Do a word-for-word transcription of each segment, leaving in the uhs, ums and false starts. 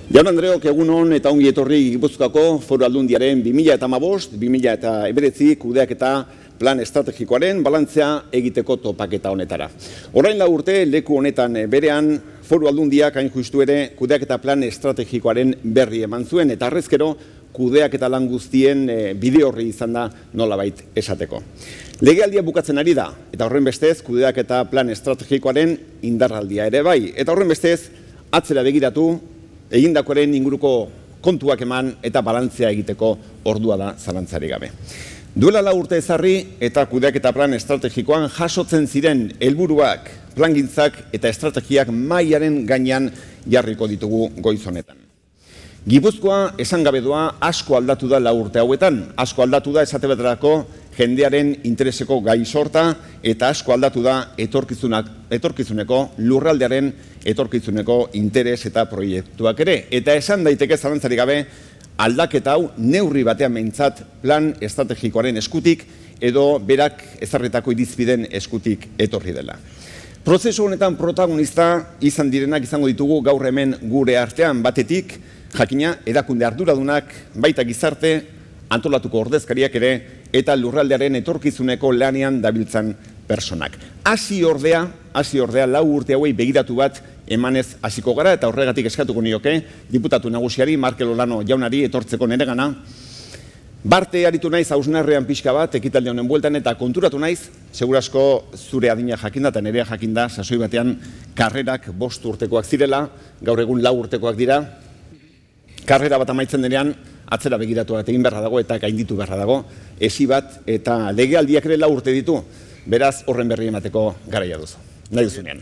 Jaun Andreok, egun hon eta ongi etorri Gipuzkoako Foru Aldundiaren bi mila hamabost bi mila hemeretzi kudeaketa plan estrategikoaren balantzea egiteko topaketa honetara. Orain lau urte leku honetan berean Foru Aldundiak hain justu ere kudeaketa plan estrategikoaren berri eman zuen eta harrezkero kudeaketa lan guztien bide horri izan da nolabait esateko. Legealdia bukatzen ari da eta horren bestez kudeaketa plan estrategikoaren indarraldia ere bai. Eta horren bestez atzera begiratu egindakoaren inguruko kontuak eman eta balantzea egiteko ordua da zalantzari gabe. Duela lau urte ezarri eta kudeaketa plan estrategikoan jasotzen ziren helburuak, plangintzak eta estrategiak mahaiaren gainean jarriko ditugu goiz honetan. Gipuzkoa esan gabe doa asko aldatu da lau urte hauetan, asko aldatu da esate baterako jendearen intereseko gai sorta eta asko aldatu da etorkizuneko lurraldearen etorkizuneko interes eta proiektuak ere. Eta esan daiteke zalantzari gabe aldaketa hau neurri batean behintzat plan estrategikoaren eskutik edo berak ezarritako irizpideen eskutik etorri dela. Prozesu honetan protagonista izan direnak izango ditugu gaur hemen gure artean batetik, jakina erakunde arduradunak, baita gizarte, antolatuko ordezkariak ere eta lurraldearen etorkizuneko lanean dabiltzan personak. Hasi ordea, hasi ordea lau urte hauei begiratu bat emanez hasiko gara eta horregatik eskatuko nioke diputatu nagusiari Markel Olano jaunari etortzeko nere gana. Barte aritu naiz hausnarrean pixka bat ekitaldi honen bueltan eta konturatu naiz, segurasko zure adina jakinda eta nerea jakinda sasoi batean karrerak bost urtekoak zirela, gaur egun lau urtekoak dira. Karrera bat amaitzen denean atzera begiratu bat egin beharra dago eta gainditu beharra dago, esi bat eta legealdiak ere lau urte ditu, beraz horren berri emateko garaia duzu. Nahi duzunean.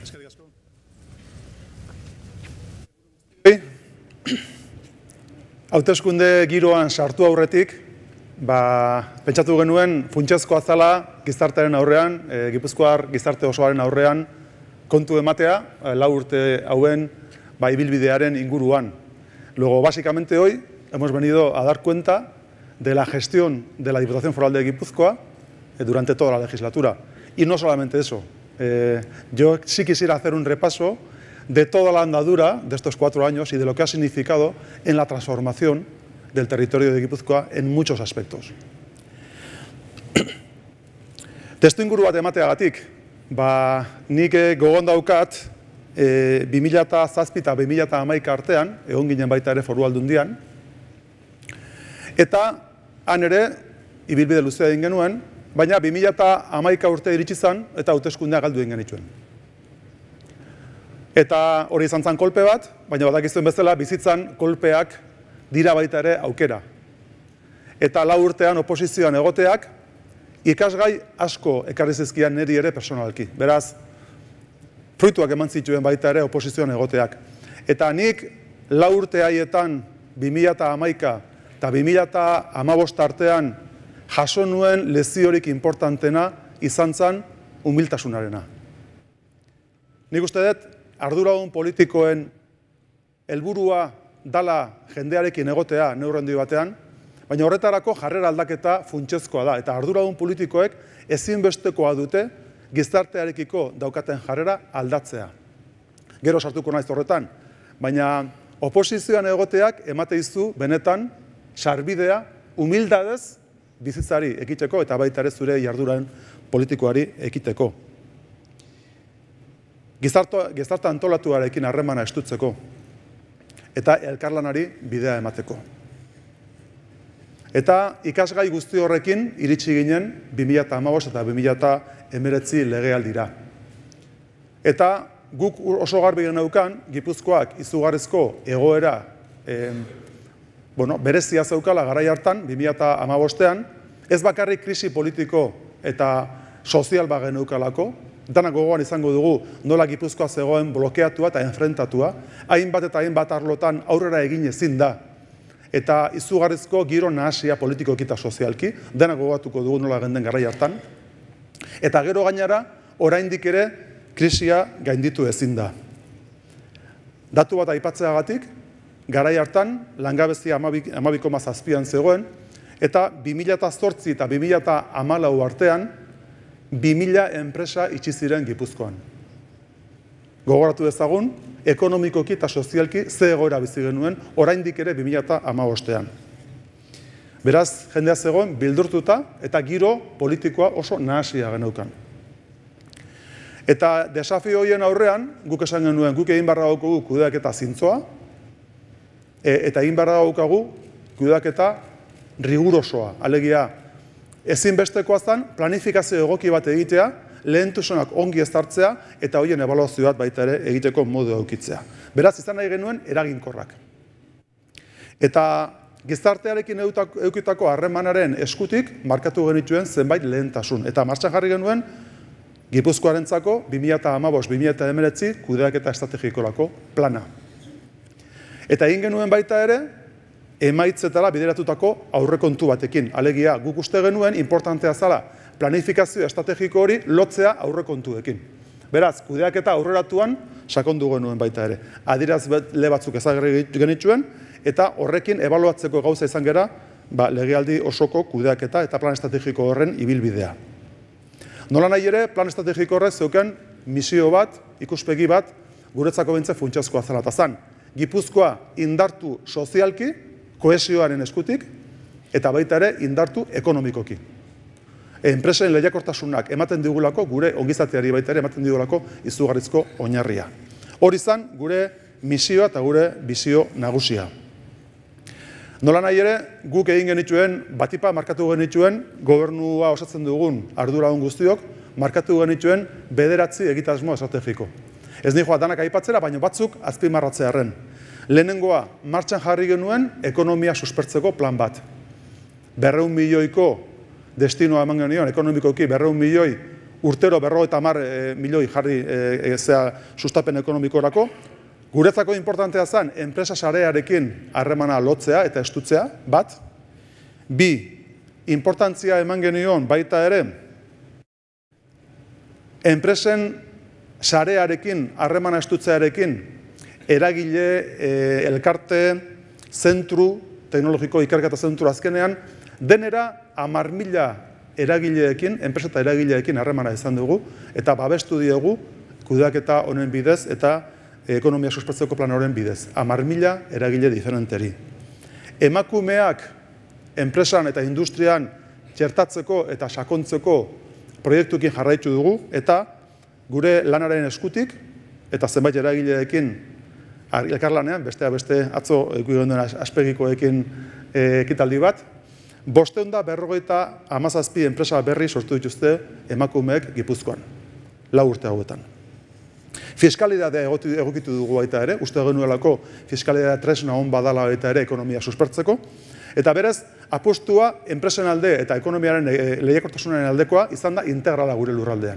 Hauteskunde giroan sartu aurretik, pentsatu genuen funtsezkoa zela gizartearen aurrean, Gipuzkoar gizarte osoaren aurrean kontu ematea, lau urte hauen ibilbidearen inguruan. Luego, básicamente hoy hemos venido a dar cuenta de la gestión de la Diputación Foral de Guipúzcoa durante toda la legislatura. Y no solamente eso, eh, yo sí quisiera hacer un repaso de toda la andadura de estos cuatro años y de lo que ha significado en la transformación del territorio de Guipúzcoa en muchos aspectos. Testuinguru bat emateagatik, ba, nik gogoan daukat, E, bi mila zazpi eta bi mila hamaika artean, egon ginen baita ere Foru Aldundian, eta han ere, ibilbide luzea egin genuen, baina bi mila hamaika urte iritsi zen eta hauteskundea galdu egin genituen. Eta hori izan zen kolpe bat, baina badakizuen bezala bizitzan kolpeak dira baita ere aukera. Eta lau urtean oposizioan egoteak, ikasgai asko ekarri zizkian niri ere personalki. Beraz, fruituak eman zituen baita ere oposizioan egoteak. Eta nik lau urte haietan bi mila hamaika eta bi mila hamabost artean jaso nuen leziorik importantena izan zen humiltasunarena. Nik uste dut arduradun politikoen helburua dala jendearekin egotea neurrendi batean, baina horretarako jarrera aldaketa funtsezkoa da. Eta arduradun politikoek ezinbestekoa dute gizartearekiko daukaten jarrera aldatzea. Gero sartuko naiz horretan, baina oposizioan egoteak emate izu benetan sarbidea humildadez bizitzari ekiteko eta baita ere zure jarduran politikoari ekiteko. Gizarte antolatuarekin harremana estutzeko eta elkarlanari bidea emateko. Eta ikasgai guzti horrekin iritsi ginen bi mila hamabost eta bi mila hemeretzi legealdira. Eta guk oso garbi geneukan, Gipuzkoak izugarrizko egoera berezia zeukala garai hartan, bi mila hamabostean, ez bakarrik krisi politiko eta sozial bat geneukalako, danak gogoan izango dugu nola Gipuzkoa zegoen blokeatua eta enfrentatua, hainbat eta hainbat arlotan aurrera egin ezin da, eta izugarrizko giro nahasia politikoki eta sozialki, denak gogatuko dugu nola genden garai hartan, eta gero gainara, oraindik ere, krisia gainditu ezin da. Datu bat aipatzeagatik, garai hartan, langabezia hamabi koma zazpian zegoen, eta bi mila zortzi eta bi mila hamalau artean, bi mila enpresa itxi ziren Gipuzkoan. Gogoratu dezagun, ekonomikoki eta sozialki ze egoera bizi genuen, oraindik ere bi mila hamabostean. Beraz, jendea zegoen bildurtuta eta giro politikoa oso nahasia geneukan. Eta desafio horien aurrean, guk esan genuen, guk egin barra daukagu kudeaketa zintzoa, eta egin barra daukagu kudeaketa rigurosoa. Alegia, ezinbestekoa zen planifikazio egoki bat egitea, lehentasunak ongi ezartzea eta horien ebaluazio bat baita ere egiteko modu aukitzea. Beraz, izan nahi genuen eraginkorrak. Eta gizartearekin eukitako harremanaren eskutik markatu genituen zenbait lehentasun. Eta martxan jarri genuen Gipuzkoarentzako bi mila hamabost bi mila hemeretzi kudeaketa estrategikorako plana. Eta egin genuen baita ere emaitzetara bideratutako aurrekontu batekin. Alegia, guk uste genuen importantea zala planifikazio estrategiko hori lotzea aurrekontuekin. Beraz, kudeaketa aurreratuan sakondu genuen baita ere. Adierazle batzuk ezagarri genituen, eta horrekin ebaluatzeko gauza izan gera, ba, legealdi osoko kudeaketa eta plan estrategiko horren ibilbidea. Nola nahi ere, plan estrategiko horrez zeuken misio bat, ikuspegi bat, guretzako bintze funtsezkoa zela eta zan. Gipuzkoa indartu sozialki, kohesioaren eskutik, eta baita ere indartu ekonomikoki. Enpresen lehiakortasunak ematen digulako, gure ongizateari baita ere ematen digulako izugarrizko oinarria. Hori izan gure misioa eta gure bizio nagusia. Nola nahi ere, guk egin genituen, batipa markatu genituen, gobernua osatzen dugun arduradun guztiok, markatu genituen bederatzi egitasmo estrategiko. Ez nijoa danak aipatzera, baina batzuk azpimarratzearren. Lehenengoa, martxan jarri genuen ekonomia suspertzeko plan bat. Berreun milioiko destinoa eman genion, ekonomikoki berreun milioi, urtero berro eta mar milioi jarri sustapen ekonomikorako. Guretzako importantea zen, enpresa sarearekin harremana lotzea eta estutzea, bat. Bi, importantzia eman genion baita ere, enpresen sarearekin, harremana estutzearekin, eragile, elkarte, zentru, teknologiko ikerketa zentru azkenean, denera hamar mila eragileekin, enpresa eta eragileekin harremana izan dugu, eta babestu diegu kudeaketa honen bidez eta ekonomia suspertzeko plan horren bidez. hamar mila eragile diferenteri. Emakumeak enpresan eta industrian txertatzeko eta sakontzeko proiektuekin jarraitu dugu, eta gure lanaren eskutik, eta zenbait eragileekin elkarlanean, bestea beste atzo ikusten aspegikoekin ekitaldi bat, bosteun da berrogeita hamazazpi enpresa berri sortu dituzte emakumeek Gipuzkoan, lau urte hauetan. Fiskalidadea egokitu dugu baita ere, uste genuelako fiskalidadea tresna hon badala baita ere ekonomia suspertzeko, eta berez, apostua enpresen alde eta ekonomiaren lehiakortasunaren aldekoa izan da integrala gure lurraldean.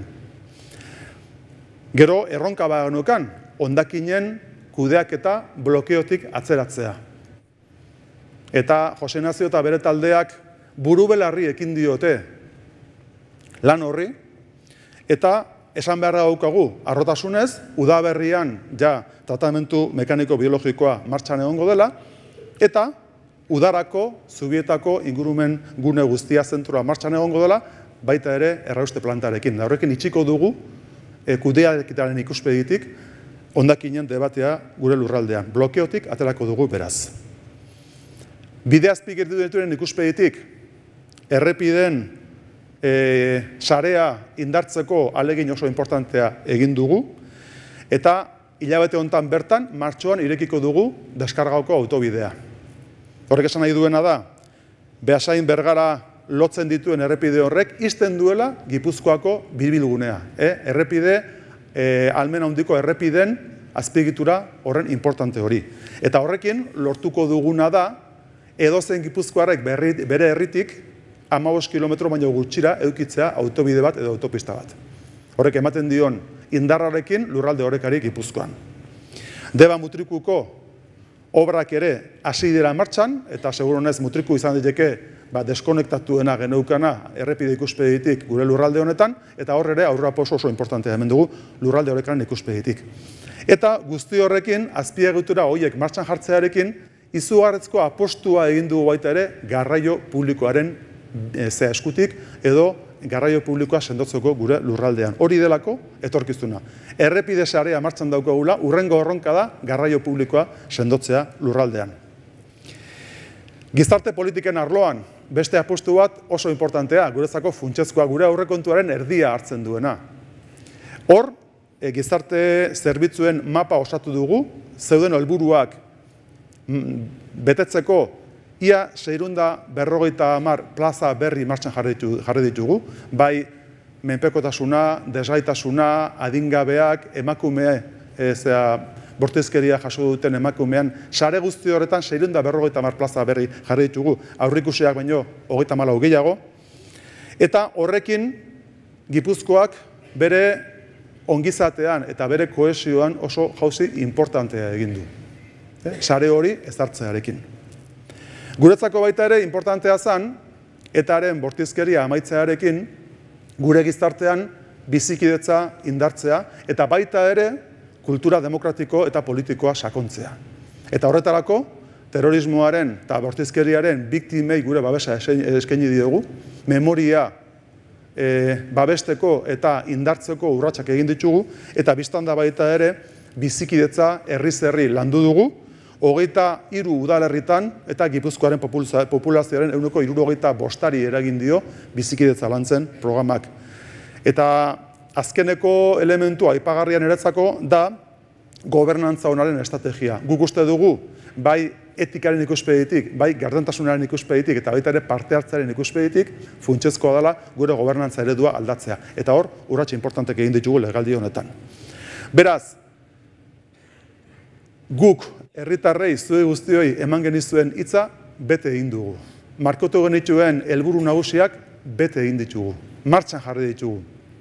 Gero, erronka bagenukan, hondakinen kudeaketa blokeotik atzeratzea. Eta Jose Nazio eta bere taldeak buru belarri ekin diote lan horri, eta esan beharra daukagu, arrotasunez, udaberrian ja tratamentu mekaniko biologikoa martxan egongo dela, eta udarako, zubietako ingurumen gune guztia zentrua martxan egongo dela, baita ere errauste plantarekin. Da horrekin itxiko dugu, kudeaketaren ikuspegitik, hondakinen debatea gure lurraldean. Blokeotik aterako dugu beraz. Bideazpik dituen ikuspegitik, errepiden sarea indartzeko alegin oso importantea egin dugu, eta hilabete honetan bertan, martxoan irekiko dugu deskargauko autobidea. Horrek esan nahi duena da, Beasain Bergara lotzen dituen errepide horrek izten duela Gipuzkoako bilbilgunea. Errepide, almen handiko errepiden azpiegitura horren importante hori. Eta horrekin lortuko duguna da, edozen Gipuzkoarrek bere herritik hamabost kilometro baino gutxira eukitzea autobide bat edo autopista bat. Horrek ematen dion indarrarekin lurralde horrekari Gipuzkoan. Deba Mutrikuko obrak ere hasi dira martxan, eta seguronez Mutriku izan diteke deskonektatuena geneukana errepide ikuspegitik gure lurralde honetan, eta hor ere aurrerapauso oso importantea hemen dugu lurralde horrekan ikuspegitik. Eta guzti horrekin, azpiegitura horiek martxan jartzearekin, izugarrizko apostua egin dugu baita ere garraio publikoaren zea eskutik edo garraio publikoa sendotzeko gure lurraldean. Hori delako etorkizuna. Errepide sarea martxan daukagula, urrengo erronka da garraio publikoa sendotzea lurraldean. Gizarte politiken arloan, beste apustu bat oso importantea, guretzako funtsezkoa, gure aurrekontuaren erdia hartzen duena. Hor, e, gizarte zerbitzuen mapa osatu dugu, zeuden helburuak betetzeko ia seirunda berrogeita hamar plaza berri martxan jarri ditugu, bai menpekotasuna, desgaitasuna, adingabeak, emakume, ezea, bortizkeria jaso duten emakumean, sare guzti horretan seirunda berrogeita hamar plaza berri jarri ditugu, aurrikusiak baino hogeita hamalau gehiago, eta horrekin Gipuzkoak bere ongizatean eta bere kohesioan oso jauzi importantea egin du. Sare hori ezartzearekin. Guretzako baita ere importantea zen, etaren bortizkeria amaitzearekin, gure gizartean bizikidetza indartzea, eta baita ere kultura demokratiko eta politikoa sakontzea. Eta horretarako, terrorismoaren eta bortizkeriaren biktimei gure babesa eskaini diogu, memoria babesteko eta indartzeko urratsak egin ditugu, eta biztanda baita ere bizikidetza herriz herri landu dugu, hogeita hiru udalerritan eta Gipuzkoaren populazioaren ehuneko hirurogeita bostari eragin dio bizikidetza lantzen programak. Eta azkeneko elementua aipagarria niretzako da gobernantza onaren estrategia. Guk uste dugu, bai etikaren ikuspegitik, bai gardentasunaren ikuspegitik eta baita ere parte hartzearen ikuspegitik funtsezkoa dela gure gobernantza eredua aldatzea. Eta hor, urrats importantek egin ditugu legealdi honetan. Beraz, guk herritarrei zuei guztioi eman genizuen hitza bete egin dugu. Markotu genituen helburu nagusiak bete egin ditugu. Martxan jarri ditugu.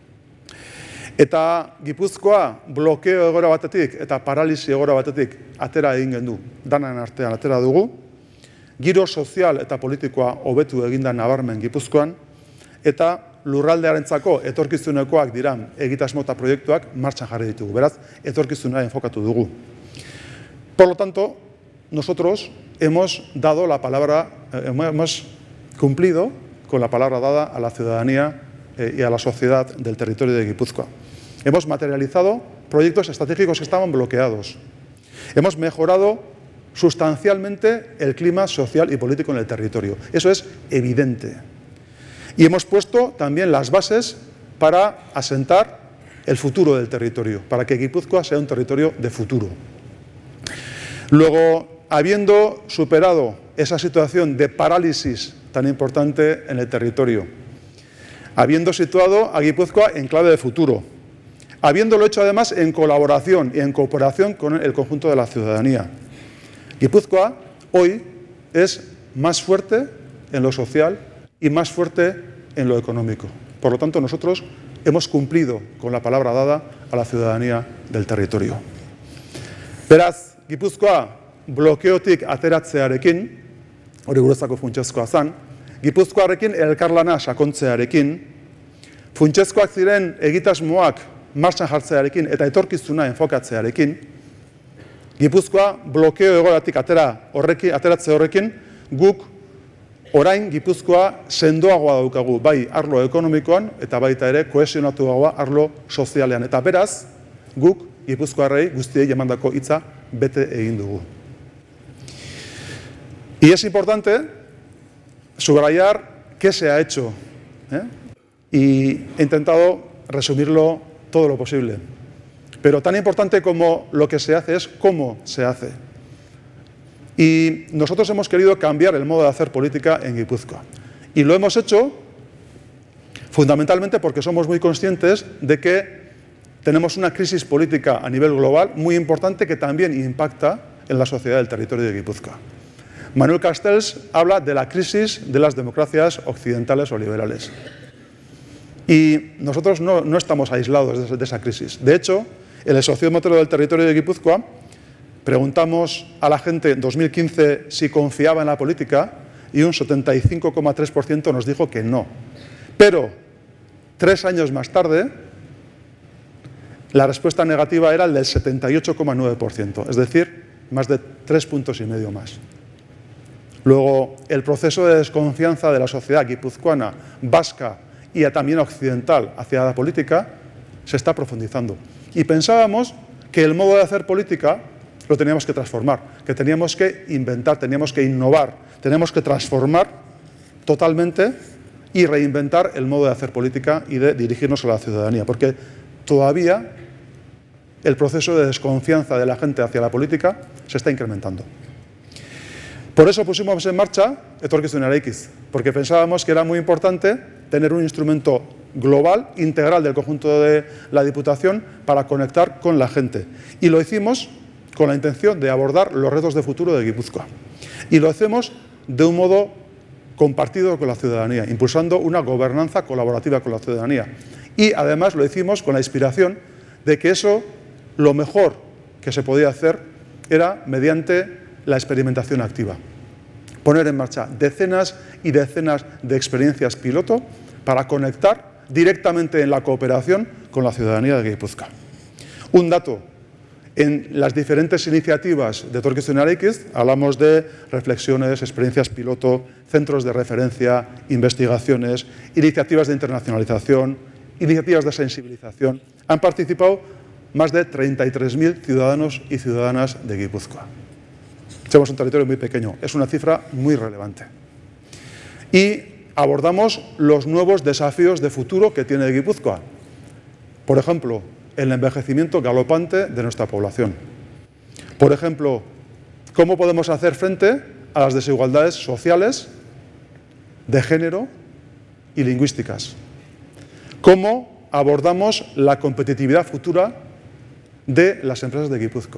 Eta Gipuzkoa blokeo egoera batetik eta paralisi egoera batetik atera egin gendu. Danan artean atera dugu. Giro sozial eta politikoa hobetu eginda nabarmen Gipuzkoan. Eta lurraldearentzako etorkizunekoak diran egitasmo eta proiektuak martxan jarri ditugu. Beraz, etorkizunera enfokatu dugu. Por lo tanto, nosotros hemos dado la palabra, hemos cumplido con la palabra dada a la ciudadanía y a la sociedad del territorio de Guipúzcoa. Hemos materializado proyectos estratégicos que estaban bloqueados. Hemos mejorado sustancialmente el clima social y político en el territorio. Eso es evidente. Y hemos puesto también las bases para asentar el futuro del territorio, para que Guipúzcoa sea un territorio de futuro. Luego, habiendo superado esa situación de parálisis tan importante en el territorio, habiendo situado a Guipúzcoa en clave de futuro, habiéndolo hecho además en colaboración y en cooperación con el conjunto de la ciudadanía. Guipúzcoa hoy es más fuerte en lo social y más fuerte en lo económico. Por lo tanto, nosotros hemos cumplido con la palabra dada a la ciudadanía del territorio. Beraz, Gipuzkoa blokeotik ateratzearekin, hori guretzako funtsezkoa zen, Gipuzkoarekin elkarlana sakontzearekin, funtsezkoak ziren egitasmoak martxan jartzearekin eta etorkizuna enfokatzearekin, Gipuzkoa blokeo egoeratik atera horrekin, ateratze horrekin, guk orain Gipuzkoa sendoagoa daukagu, bai arlo ekonomikoan eta baita ere kohesionatuagoa arlo sozialean. Eta beraz, guk Gipuzkoarrei guztiei emandako hitza bete egin dugu. Y es importante subrayar qué se ha hecho, ¿eh? Y he intentado resumirlo todo lo posible. Pero tan importante como lo que se hace es cómo se hace. Y nosotros hemos querido cambiar el modo de hacer política en Guipúzcoa. Y lo hemos hecho fundamentalmente porque somos muy conscientes de que tenemos una crisis política a nivel global muy importante que también impacta en la sociedad del territorio de Guipúzcoa. Manuel Castells habla de la crisis de las democracias occidentales o liberales. Y nosotros no, no estamos aislados de, de esa crisis. De hecho, en el sociómetro del territorio de Guipúzcoa preguntamos a la gente en dos mil quince si confiaba en la política y un setenta y cinco coma tres por ciento nos dijo que no. Pero tres años más tarde, la respuesta negativa era el del setenta y ocho coma nueve por ciento, es decir, más de tres puntos y medio más. Luego, el proceso de desconfianza de la sociedad guipuzcoana, vasca y también occidental hacia la política se está profundizando. Y pensábamos que el modo de hacer política lo teníamos que transformar, que teníamos que inventar, teníamos que innovar, teníamos que transformar totalmente y reinventar el modo de hacer política y de dirigirnos a la ciudadanía, porque todavía el proceso de desconfianza de la gente hacia la política se está incrementando. Por eso pusimos en marcha Etorkizun Eraikiz, porque pensábamos que era muy importante tener un instrumento global, integral del conjunto de la Diputación para conectar con la gente. Y lo hicimos con la intención de abordar los retos de futuro de Guipúzcoa. Y lo hacemos de un modo compartido con la ciudadanía, impulsando una gobernanza colaborativa con la ciudadanía. Y además lo hicimos con la inspiración de que eso, lo mejor que se podía hacer, era mediante la experimentación activa. Poner en marcha decenas y decenas de experiencias piloto para conectar directamente en la cooperación con la ciudadanía de Guipúzcoa. Un dato, en las diferentes iniciativas de Etorkizun Eraikiz hablamos de reflexiones, experiencias piloto, centros de referencia, investigaciones, iniciativas de internacionalización, iniciativas de sensibilización. Han participado más de treinta y tres mil ciudadanos y ciudadanas de Guipúzcoa. Somos un territorio muy pequeño, es una cifra muy relevante. Y abordamos los nuevos desafíos de futuro que tiene Guipúzcoa. Por ejemplo, el envejecimiento galopante de nuestra población. Por ejemplo, cómo podemos hacer frente a las desigualdades sociales, de género y lingüísticas. Cómo abordamos la competitividad futura de las empresas de Guipúzcoa.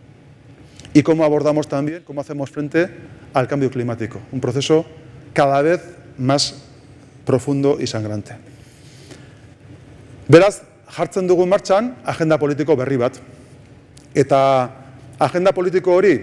Y cómo abordamos también, cómo hacemos frente al cambio climático, un proceso cada vez más profundo y sangrante. Beraz, jartzen dugu martxan agenda politiko berri bat. Eta agenda politiko hori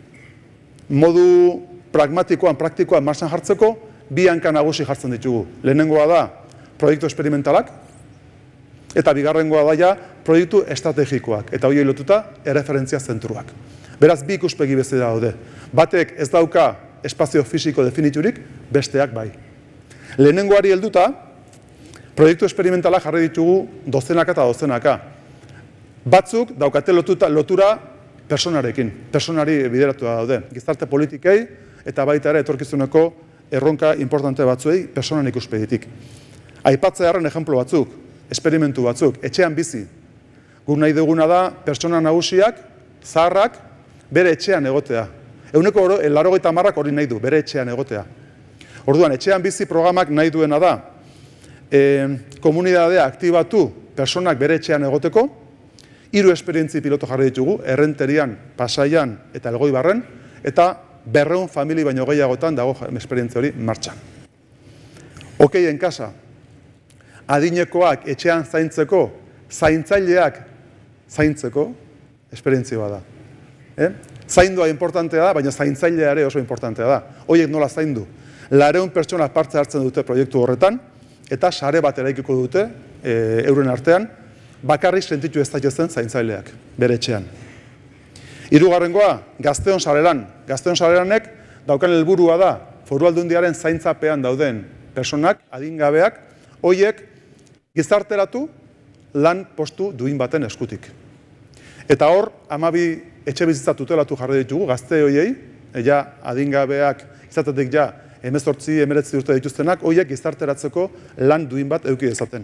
modu pragmatikoan, praktikoan martxan jartzeko bi hanka nagusi jartzen ditugu. Lehenengoa da proiektu esperimentalak eta bigarrengoa da ja proiektu estrategikoak eta horiei lotuta erreferentzia zentruak. Beraz, bi ikuspegi bezala daude. Batek ez dauka espazio fisiko definiturik, besteak bai. Lehenengoari helduta, proiektu esperimentala jarri ditugu dozenaka eta dozenaka. Batzuk daukate lotuta, lotura personarekin, personari bideratua daude. Gizarte politikei eta baita ere etorkizuneko erronka importante batzuei personan ikuspegitik. Aipatzearen ejemplo batzuk, esperimentu batzuk, etxean bizi. Guk nahi duguna da pertsona nagusiak, zaharrak, bere etxean egotea. Ehuneko laurogeita hamarrak hori nahi du, bere etxean egotea. Orduan, etxean bizi programak nahi duena da e, komunidadea aktibatu personak bere etxean egoteko, hiru esperientzi piloto jarri ditugu, Errenterian, Pasaian eta Elgoibarren, eta berrehun famili baino gehiagotan dago esperientzia hori martxan. Okeien kasa, adinekoak etxean zaintzeko, zaintzaileak zaintzeko, esperientzia da. Eh? Zaindua importantea da, baina zaintzailea ere oso importantea da. Horiek nola zaindu. Laurehun pertsona parte hartzen dute proiektu horretan, eta sare bat eraikiko dute e, euren artean, bakarrik sentitu ez daitezen zaintzaileak, bere etxean. Hirugarrengoa, Gazteon Sarelan. Gazteon Sarelanek daukan helburua da, Foru Aldundiaren zaintzapean dauden personak, adingabeak, horiek gizarteratu lan postu duin baten eskutik. Eta hor, hamabi etxe bizitza tutelatu jarri ditugu, gazte horiei, ja adingabeak izatetik ja hemezortzi, hemeretzi urte dituztenak, horiek gizarteratzeko lan duin bat eduki dezaten.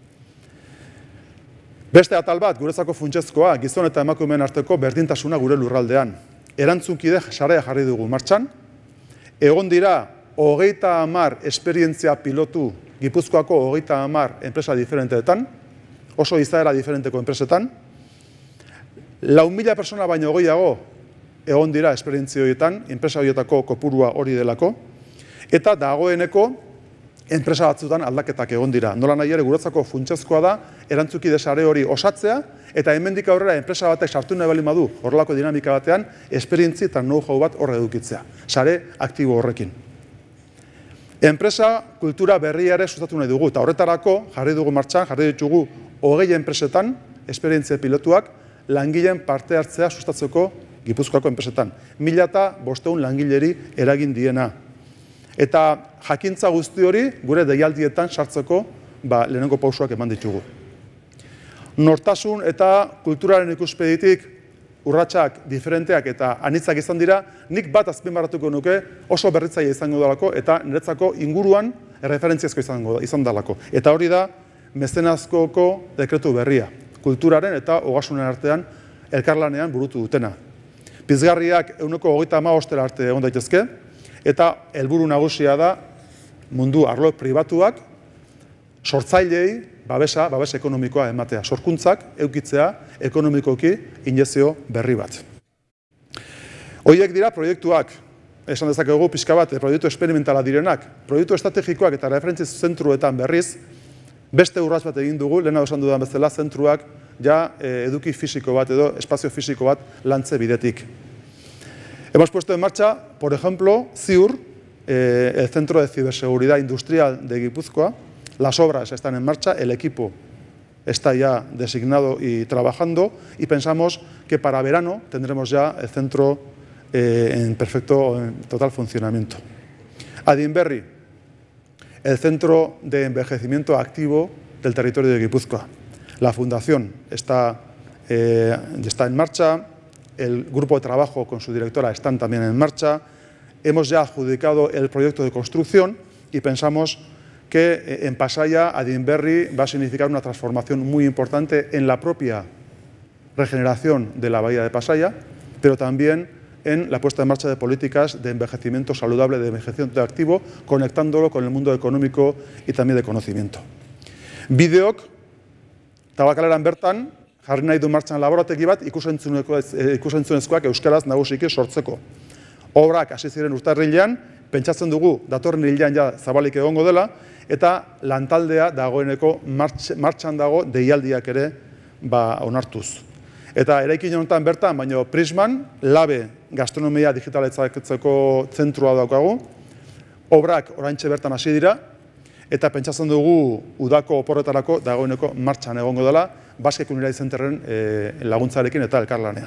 Beste atal bat, guretzako funtsezkoa, gizon eta emakumeen arteko berdintasuna gure lurraldean. Erantzunkide sarea jarri dugu martxan, egon dira hogeita hamar esperientzia pilotu Gipuzkoako hogeita hamar enpresa diferenteetan, oso izaera diferenteko enpresetan, lau mila persona baino gehiago egon dira esperientzia horietan, enpresa horietako kopurua hori delako, eta dagoeneko enpresa batzutan aldaketak egon dira. Nola nahi ere guretzako funtsezkoa da, erantzukide sare hori osatzea, eta hemendik aurrera enpresa batek sartu nahi baldin badu horrelako dinamika batean, esperientzi eta know-how bat horre edukitzea, sare aktibo horrekin. Enpresa kultura berria ere sustatu nahi dugu, eta horretarako jarri dugu martxan, jarri ditugu hogei enpresetan, esperientzia pilotuak, langileen parte hartzea sustatzeko Gipuzkoako enpresetan. Mila eta bostehun langileri eragin diena. Eta jakintza guzti hori gure deialdietan sartzeko ba, lehenengo pausoak eman ditugu. Nortasun eta kulturaren ikuspegitik urratsak diferenteak eta anitzak izan dira, nik bat azpimarratuko nuke oso berritzaile izango dalako eta niretzako inguruan erreferentziazko izango izan dalako. Eta hori da mezenazkoko dekretu berria, kulturaren eta ogasunen artean elkarlanean burutu dutena. Pizgarriak ehuneko hogeita hamabostera arte egon daitezke, eta helburu nagusia da mundu arlo pribatuak sortzaileei babesa, babes ekonomikoa ematea. Sorkuntzak eukitzea ekonomikoki injekzio berri bat. Horiek dira proiektuak, esan dezakegu pixka bat, proiektu esperimentala direnak, proiektu estrategikoak eta referentzi zentruetan berriz, beste urrats bat egin dugu, lehenago esan dudan bezala, zentruak ja eduki fisiko bat edo espazio fisiko bat lantze bidetik. Hemos puesto en marcha, por ejemplo, CIUR, eh, el Centro de Ciberseguridad Industrial de Guipúzcoa. Las obras están en marcha, el equipo está ya designado y trabajando y pensamos que para verano tendremos ya el centro eh, en perfecto, en total funcionamiento. Adinberri, el Centro de Envejecimiento Activo del territorio de Guipúzcoa. La fundación está, eh, está en marcha, el grupo de trabajo con su directora están también en marcha. Hemos ya adjudicado el proyecto de construcción y pensamos que en Pasaia, Adinberri va a significar una transformación muy importante en la propia regeneración de la bahía de Pasaia, pero también en la puesta en marcha de políticas de envejecimiento saludable, de envejecimiento activo, conectándolo con el mundo económico y también de conocimiento. Bideok, Tabakaleran bertan, jarri nahi du martxan laborategi bat ikusentzunezkoak euskaraz nagusiki sortzeko. Obrak hasi ziren urtarrilean, pentsatzen dugu datorren hilean ja zabalik egongo dela, eta lantaldea dagoeneko martxan dago deialdiak ere ba, onartuz. Eta eraikin honetan bertan, baino Prisman, Labe gastronomia digitaletzeko zentrua daukagu, obrak oraintxe bertan hasi dira, eta pentsatzen dugu udako oporretarako dagoeneko martxan egongo dela, Basque Culinary Centerren e, laguntzarekin eta elkarlanean.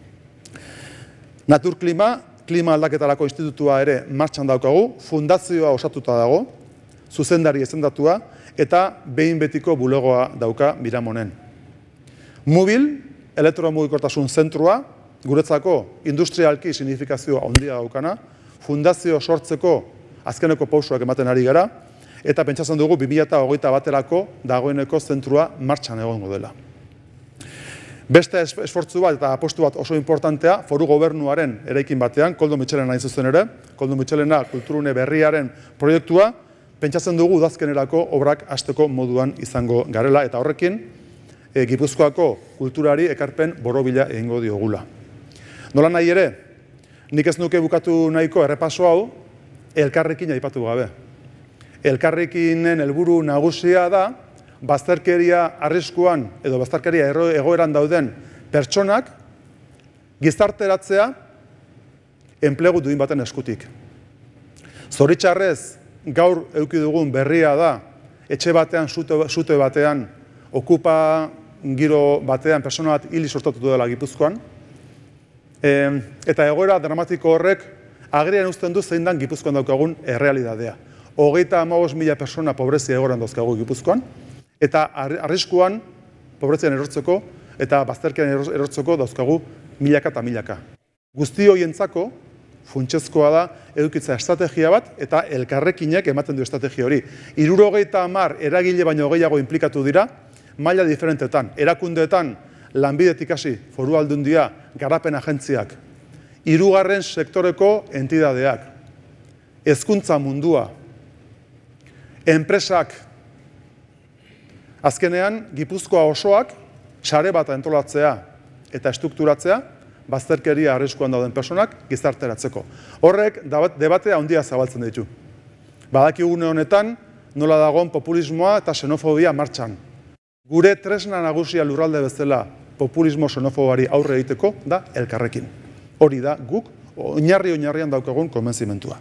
Naturklima, klima aldaketarako institutua ere martxan daukagu, fundazioa osatuta dago, zuzendari izendatua, eta behin betiko bulegoa dauka Miramonen. Mubil, elektromugikortasun zentrua, guretzako industrialki signifikazio handia daukana, fundazio sortzeko azkeneko pausoak ematen ari gara, eta pentsatzen dugu bi mila hogeita baterako dagoeneko zentrua martxan egongo dela. Beste esfortzu bat eta apostu bat oso importantea, foru gobernuaren eraikin batean, Koldo Mitxelena hain zuzen ere, Koldo Mitxelena kulturune berriaren proiektua, pentsatzen dugu udazkenerako obrak hasteko moduan izango garela, eta horrekin e, Gipuzkoako kulturari ekarpen borobila egingo diogula. Nola nahi ere, nik ez nuke bukatu nahiko errepaso hau, elkarrekin aipatu gabe. Elkarrekinen helburu nagusia da, bazterkeria arriskuan edo bazterkeria egoeran dauden pertsonak gizarteratzea enplegu duin baten eskutik. Zoritxarrez, gaur eduki dugun berria da, etxe batean, sute batean, okupa giro batean persona bat hili sortatu dela Gipuzkoan, eta egoera dramatiko horrek agerian uzten du zein dan Gipuzkoan daukagun errealidadea. Hogeita hamabost mila persona pobrezia egoran dauzkagu Gipuzkoan, eta arriskuan pobrezian erortzeko eta bazterkean erortzeko dauzkagu milaka eta milaka. Guzti horientzako funtsezkoa da edukitza estrategia bat eta elkarrekinek ematen du estrategia hori. Hirurogeita hamar eragile baino gehiago inplikatu dira, maila diferentetan, erakundeetan lanbidetik hasi, foru aldundia, garapen agentziak, hirugarren sektoreko entidadeak, hezkuntza mundua, enpresak, azkenean Gipuzkoa osoak sare bat antolatzea eta estrukturatzea bazterkeria arriskuan dauden personak gizarteratzeko. Horrek debate handia zabaltzen ditu. Badakigune honetan nola dagoen populismoa eta xenofobia martxan. Gure tresna nagusia lurralde bezala populismo xenofobari aurre egiteko da elkarrekin. Hori da guk oinarri oinarrian daukagun konbentzimentua.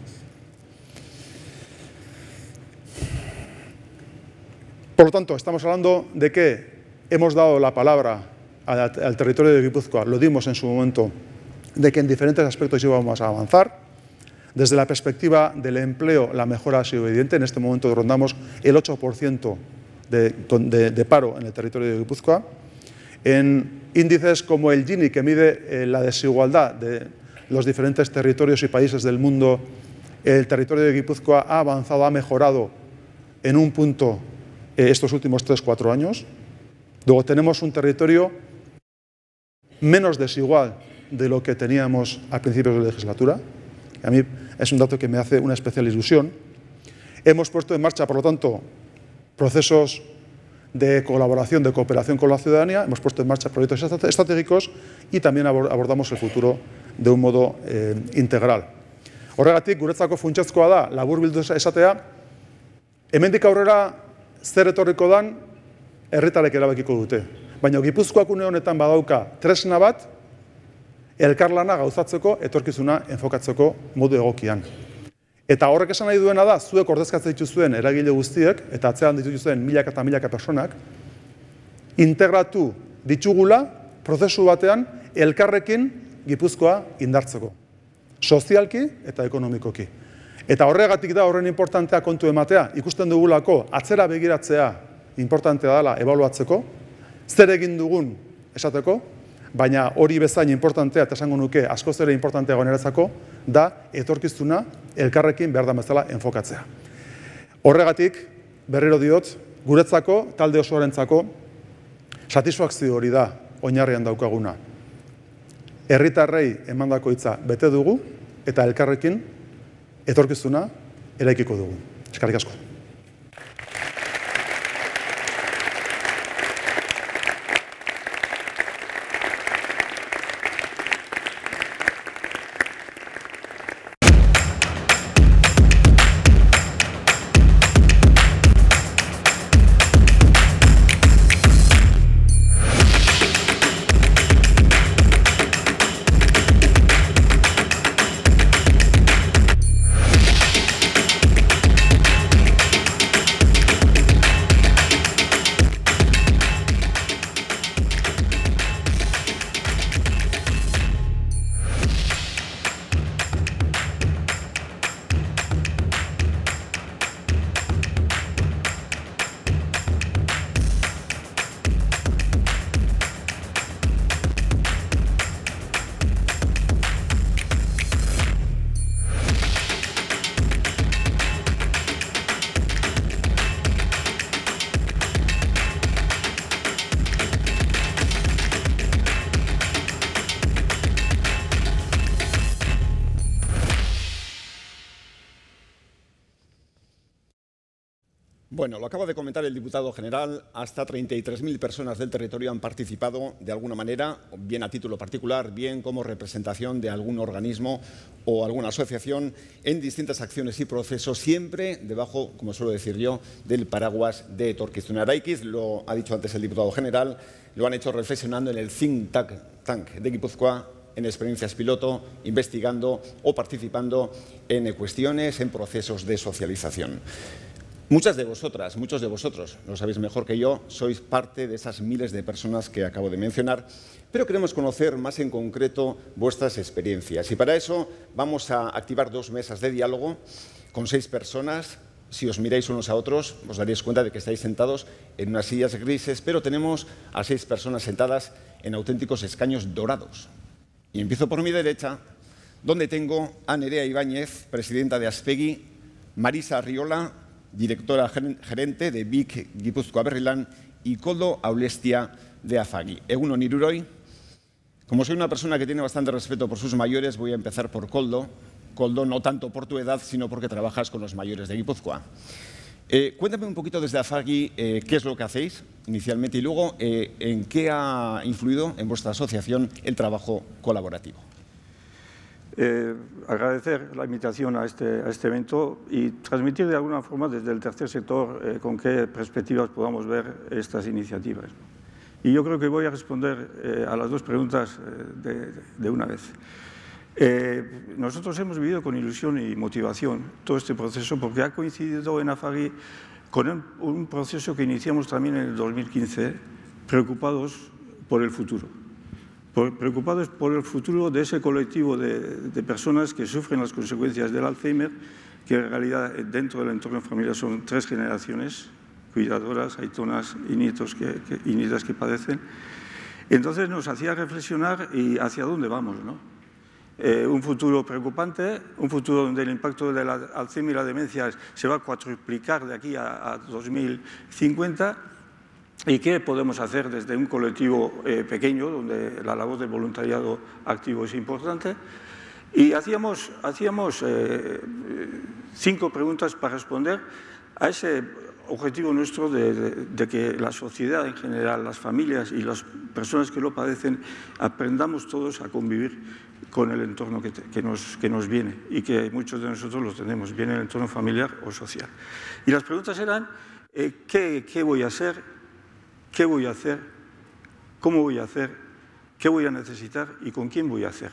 Por lo tanto, estamos hablando de que hemos dado la palabra al, al territorio de Guipúzcoa, lo dimos en su momento, de que en diferentes aspectos íbamos a avanzar. Desde la perspectiva del empleo, la mejora ha sido evidente. En este momento rondamos el ocho por ciento de, de, de paro en el territorio de Guipúzcoa. En índices como el Gini, que mide eh, la desigualdad de los diferentes territorios y países del mundo, el territorio de Guipúzcoa ha avanzado, ha mejorado en un punto eh, estos últimos tres a cuatro años. Luego tenemos un territorio menos desigual de lo que teníamos a principios de la legislatura. A mí es un dato que me hace una especial ilusión. Hemos puesto en marcha, por lo tanto, procesos de colaboración, de cooperación con la ciudadanía, hemos puesto en marcha proyectos estratégicos y también abordamos el futuro de un modo eh, integral. Horregatik, guretzako funtsezkoa da, laburbildu esatea, hemendik aurrera zer etorriko dan, herritarrek erabakiko dute. Baina Gipuzkoak une honetan badauka tresna bat, elkarlana gauzatzeko, etorkizuna enfokatzeko modu egokian. Eta horrek esan nahi duena da, zuek ordezkatzen dituzuen eragile guztiek, eta atzean dituzuen milaka eta milaka personak, integratu ditugula prozesu batean elkarrekin Gipuzkoa indartzeko. Sozialki eta ekonomikoki. Eta horregatik da horren importantea kontu ematea, ikusten dugulako atzera begiratzea importantea dela ebaluatzeko, zer egin dugun esateko, baina hori bezain importantea, eta esango nuke askoz ere importantea goneretzako, da etorkizuna elkarrekin behar da bezala enfokatzea. Horregatik, berriro diot, guretzako, talde osoarentzako, satisfakzio hori da oinarrian daukaguna. Herritarrei emandako hitza bete dugu, eta elkarrekin etorkizuna eraikiko dugu. Eskerrik asko. Bueno, lo acaba de comentar el diputado general, hasta treinta y tres mil personas del territorio han participado de alguna manera, bien a título particular, bien como representación de algún organismo o alguna asociación en distintas acciones y procesos, siempre debajo, como suelo decir yo, del paraguas de Etorkizuna Eraikiz. Lo ha dicho antes el diputado general, lo han hecho reflexionando en el think tank de Guipúzcoa, en experiencias piloto, investigando o participando en cuestiones, en procesos de socialización. Muchas de vosotras, muchos de vosotros, lo sabéis mejor que yo, sois parte de esas miles de personas que acabo de mencionar, pero queremos conocer más en concreto vuestras experiencias. Y para eso vamos a activar dos mesas de diálogo con seis personas. Si os miráis unos a otros, os daréis cuenta de que estáis sentados en unas sillas grises, pero tenemos a seis personas sentadas en auténticos escaños dorados. Y empiezo por mi derecha, donde tengo a Nerea Ibáñez, presidenta de Aspegi, Marisa Arriola, directora gerente de B I C Gipuzkoa Berrilan, y Koldo Aulestia de Afagi. Egunon Iruroi. Como soy una persona que tiene bastante respeto por sus mayores, voy a empezar por Koldo. Koldo, no tanto por tu edad, sino porque trabajas con los mayores de Guipúzcoa. Eh, cuéntame un poquito desde Afagi eh, qué es lo que hacéis inicialmente y luego eh, en qué ha influido en vuestra asociación el trabajo colaborativo. Eh, agradecer la invitación a este, a este evento y transmitir de alguna forma desde el tercer sector eh, con qué perspectivas podamos ver estas iniciativas. Y yo creo que voy a responder eh, a las dos preguntas eh, de, de una vez. Eh, nosotros hemos vivido con ilusión y motivación todo este proceso porque ha coincidido en Afagi con un, un proceso que iniciamos también en el dos mil quince, preocupados por el futuro. Por, preocupados por el futuro de ese colectivo de, de personas que sufren las consecuencias del Alzheimer, que en realidad dentro del entorno familiar son tres generaciones cuidadoras, aitonas y, nietos que, que, y nietas que padecen. Entonces nos hacía reflexionar y hacia dónde vamos, ¿no? Eh, un futuro preocupante, un futuro donde el impacto del Alzheimer y la demencia se va a cuatriplicar de aquí a, a dos mil cincuenta. ¿Y qué podemos hacer desde un colectivo eh, pequeño, donde la labor del voluntariado activo es importante? Y hacíamos, hacíamos eh, cinco preguntas para responder a ese objetivo nuestro de, de, de que la sociedad en general, las familias y las personas que lo padecen, aprendamos todos a convivir con el entorno que, te, que, nos, que nos viene y que muchos de nosotros lo tenemos, bien en el entorno familiar o social. Y las preguntas eran, eh, ¿qué, qué voy a hacer? ¿Qué voy a hacer? ¿Cómo voy a hacer? ¿Qué voy a necesitar? ¿Y con quién voy a hacer?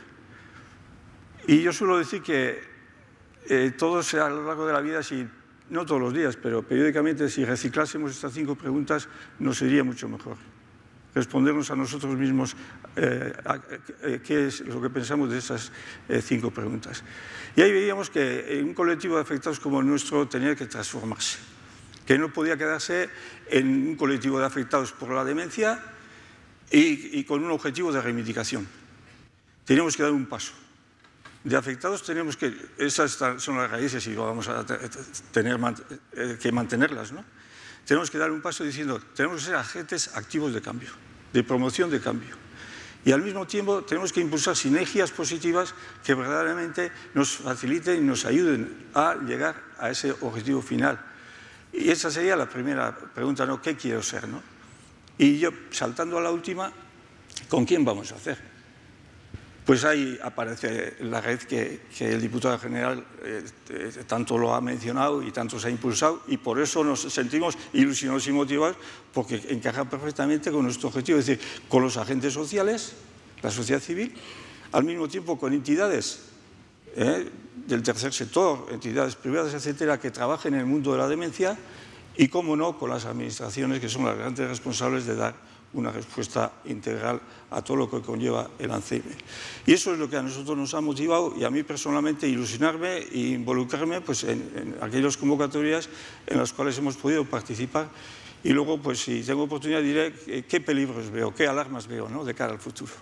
Y yo suelo decir que eh, todos a lo largo de la vida, si, no todos los días, pero periódicamente, si reciclásemos estas cinco preguntas, nos iría mucho mejor. Respondernos a nosotros mismos eh, a, a, a, qué es lo que pensamos de esas eh, cinco preguntas. Y ahí veíamos que un colectivo de afectados como el nuestro tenía que transformarse, que no podía quedarse en un colectivo de afectados por la demencia y, y con un objetivo de reivindicación. Teníamos que dar un paso. De afectados tenemos que, esas son las raíces y vamos a tener que mantenerlas, ¿no? Tenemos que dar un paso diciendo, tenemos que ser agentes activos de cambio, de promoción de cambio. Y al mismo tiempo tenemos que impulsar sinergias positivas que verdaderamente nos faciliten y nos ayuden a llegar a ese objetivo final. Y esa sería la primera pregunta, ¿no? ¿Qué quiero ser, no? Y yo, saltando a la última, ¿con quién vamos a hacer? Pues ahí aparece la red que, que el diputado general eh, eh, tanto lo ha mencionado y tanto se ha impulsado, y por eso nos sentimos ilusionados y motivados, porque encaja perfectamente con nuestro objetivo, es decir, con los agentes sociales, la sociedad civil, al mismo tiempo con entidades eh, del tercer sector, entidades privadas, etcétera, que trabajen en el mundo de la demencia, y, cómo no, con las administraciones, que son las grandes responsables de dar una respuesta integral a todo lo que conlleva el Alzheimer. Y eso es lo que a nosotros nos ha motivado, y a mí personalmente, ilusionarme e involucrarme pues, en, en aquellas convocatorias en las cuales hemos podido participar. Y luego, pues si tengo oportunidad, diré qué peligros veo, qué alarmas veo, ¿no?, de cara al futuro.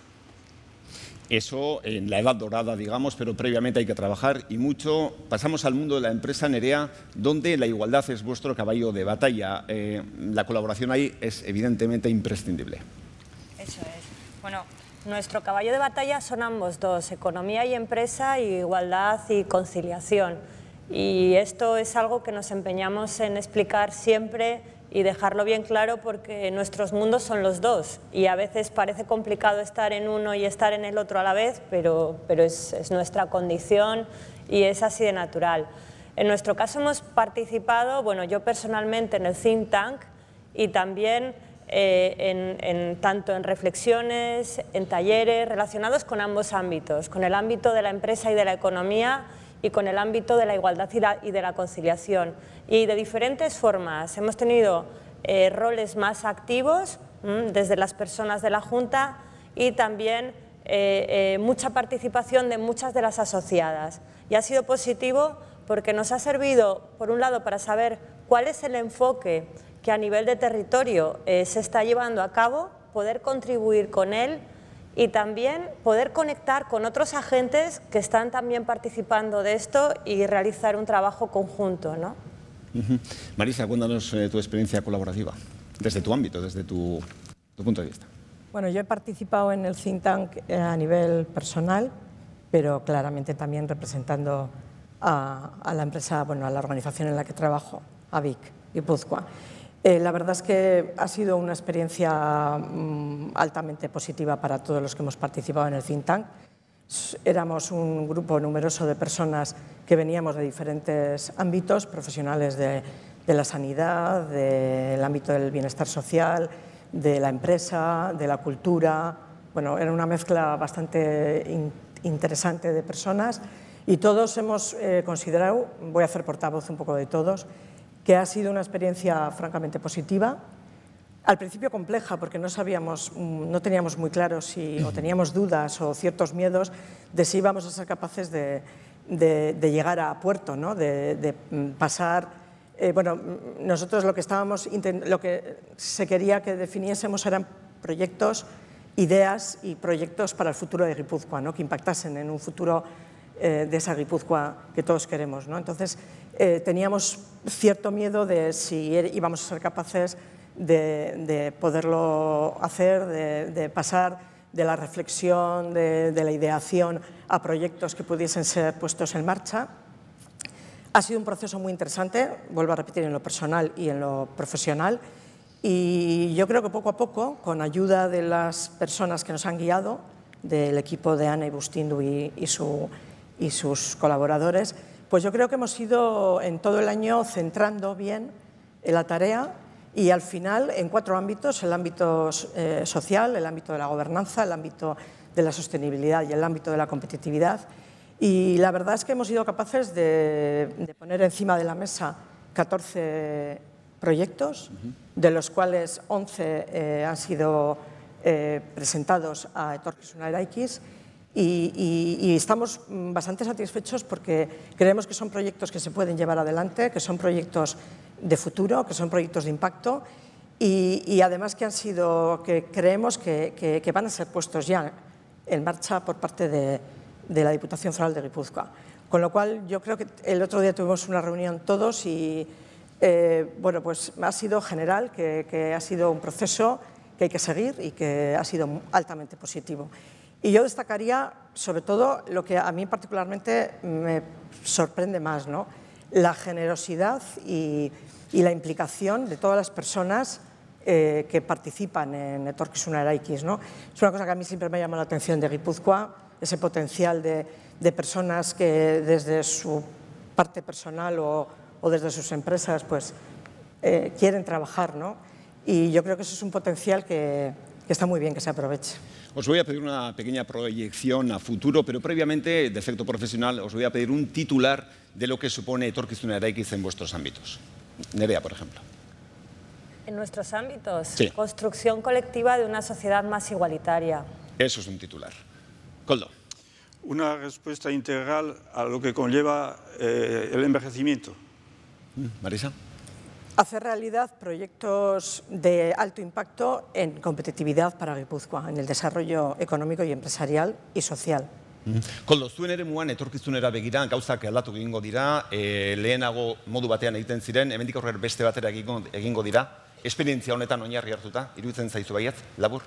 Eso en la edad dorada, digamos, pero previamente hay que trabajar y mucho. Pasamos al mundo de la empresa, Nerea, donde la igualdad es vuestro caballo de batalla. Eh, la colaboración ahí es evidentemente imprescindible. Eso es. Bueno, nuestro caballo de batalla son ambos dos, economía y empresa, igualdad y conciliación. Y esto es algo que nos empeñamos en explicar siempre y dejarlo bien claro, porque nuestros mundos son los dos y a veces parece complicado estar en uno y estar en el otro a la vez, pero, pero es, es nuestra condición y es así de natural. En nuestro caso hemos participado, bueno, yo personalmente en el think tank y también eh, en, en, tanto en reflexiones, en talleres relacionados con ambos ámbitos, con el ámbito de la empresa y de la economía y con el ámbito de la igualdad y, la, y de la conciliación. Y de diferentes formas. Hemos tenido eh, roles más activos mmm, desde las personas de la Junta y también eh, eh, mucha participación de muchas de las asociadas. Y ha sido positivo porque nos ha servido, por un lado, para saber cuál es el enfoque que a nivel de territorio eh, se está llevando a cabo, poder contribuir con él y también poder conectar con otros agentes que están también participando de esto y realizar un trabajo conjunto, ¿no? Uh-huh. Marisa, cuéntanos eh, tu experiencia colaborativa, desde tu ámbito, desde tu, tu punto de vista. Bueno, yo he participado en el think tank eh, a nivel personal, pero claramente también representando a, a la empresa, bueno, a la organización en la que trabajo, A V I C, Guipúzcoa. Eh, la verdad es que ha sido una experiencia mm, altamente positiva para todos los que hemos participado en el think tank. Éramos un grupo numeroso de personas que veníamos de diferentes ámbitos, profesionales de, de la sanidad, del ámbito del bienestar social, de la empresa, de la cultura. Bueno, era una mezcla bastante in, interesante de personas y todos hemos eh, considerado, voy a hacer portavoz un poco de todos, que ha sido una experiencia francamente positiva. Al principio compleja, porque no sabíamos, no teníamos muy claro si, o teníamos dudas o ciertos miedos de si íbamos a ser capaces de, de, de llegar a puerto, ¿no? de, de pasar eh, bueno, nosotros lo que estábamos, lo que se quería que definiésemos eran proyectos, ideas y proyectos para el futuro de Guipúzcoa, ¿no? Que impactasen en un futuro eh, de esa Guipúzcoa que todos queremos, ¿no? Entonces, eh, teníamos cierto miedo de si íbamos a ser capaces de, de poderlo hacer, de, de pasar de la reflexión, de, de la ideación a proyectos que pudiesen ser puestos en marcha. Ha sido un proceso muy interesante, vuelvo a repetir, en lo personal y en lo profesional, y yo creo que poco a poco, con ayuda de las personas que nos han guiado, del equipo de Ana Ibustindu y, y, su, y sus colaboradores, pues yo creo que hemos ido en todo el año centrando bien en la tarea y al final en cuatro ámbitos: el ámbito eh, social, el ámbito de la gobernanza, el ámbito de la sostenibilidad y el ámbito de la competitividad. Y la verdad es que hemos sido capaces de, de poner encima de la mesa catorce proyectos, uh-huh. de los cuales once eh, han sido eh, presentados a Etorkizuna Eraikiz y, y, y estamos bastante satisfechos porque creemos que son proyectos que se pueden llevar adelante, que son proyectos de futuro, que son proyectos de impacto y, y además que han sido, que creemos que, que, que van a ser puestos ya en marcha por parte de, de la Diputación Foral de Guipúzcoa. Con lo cual yo creo que el otro día tuvimos una reunión todos y Eh, bueno, pues ha sido general, que, que ha sido un proceso que hay que seguir y que ha sido altamente positivo. Y yo destacaría, sobre todo, lo que a mí particularmente me sorprende más, ¿no? La generosidad y, y la implicación de todas las personas eh, que participan en Etorkizuna Eraikiz, ¿no? Es una cosa que a mí siempre me llama la atención de Guipúzcoa, ese potencial de, de personas que desde su parte personal o o desde sus empresas, pues, eh, quieren trabajar, ¿no? Y yo creo que eso es un potencial que, que está muy bien que se aproveche. Os voy a pedir una pequeña proyección a futuro, pero previamente, de efecto profesional, os voy a pedir un titular de lo que supone Etorkizuna Eraikiz en vuestros ámbitos. Nerea, por ejemplo. En nuestros ámbitos, sí. Construcción colectiva de una sociedad más igualitaria. Eso es un titular. Koldo. Una respuesta integral a lo que conlleva eh, el envejecimiento. Marisa. Hacer realidad proyectos de alto impacto en competitividad para Guipúzcoa, en el desarrollo económico y empresarial y social. Koldo, zuen ere muan etorkizunera begira, gauzak aldatu egingo dira, e, lehenago modu batean egiten ziren, hemendik aurrera beste batera egingo, egingo dira, esperientzia honetan oinarri hartuta, iruditzen zaizu baietz, labur?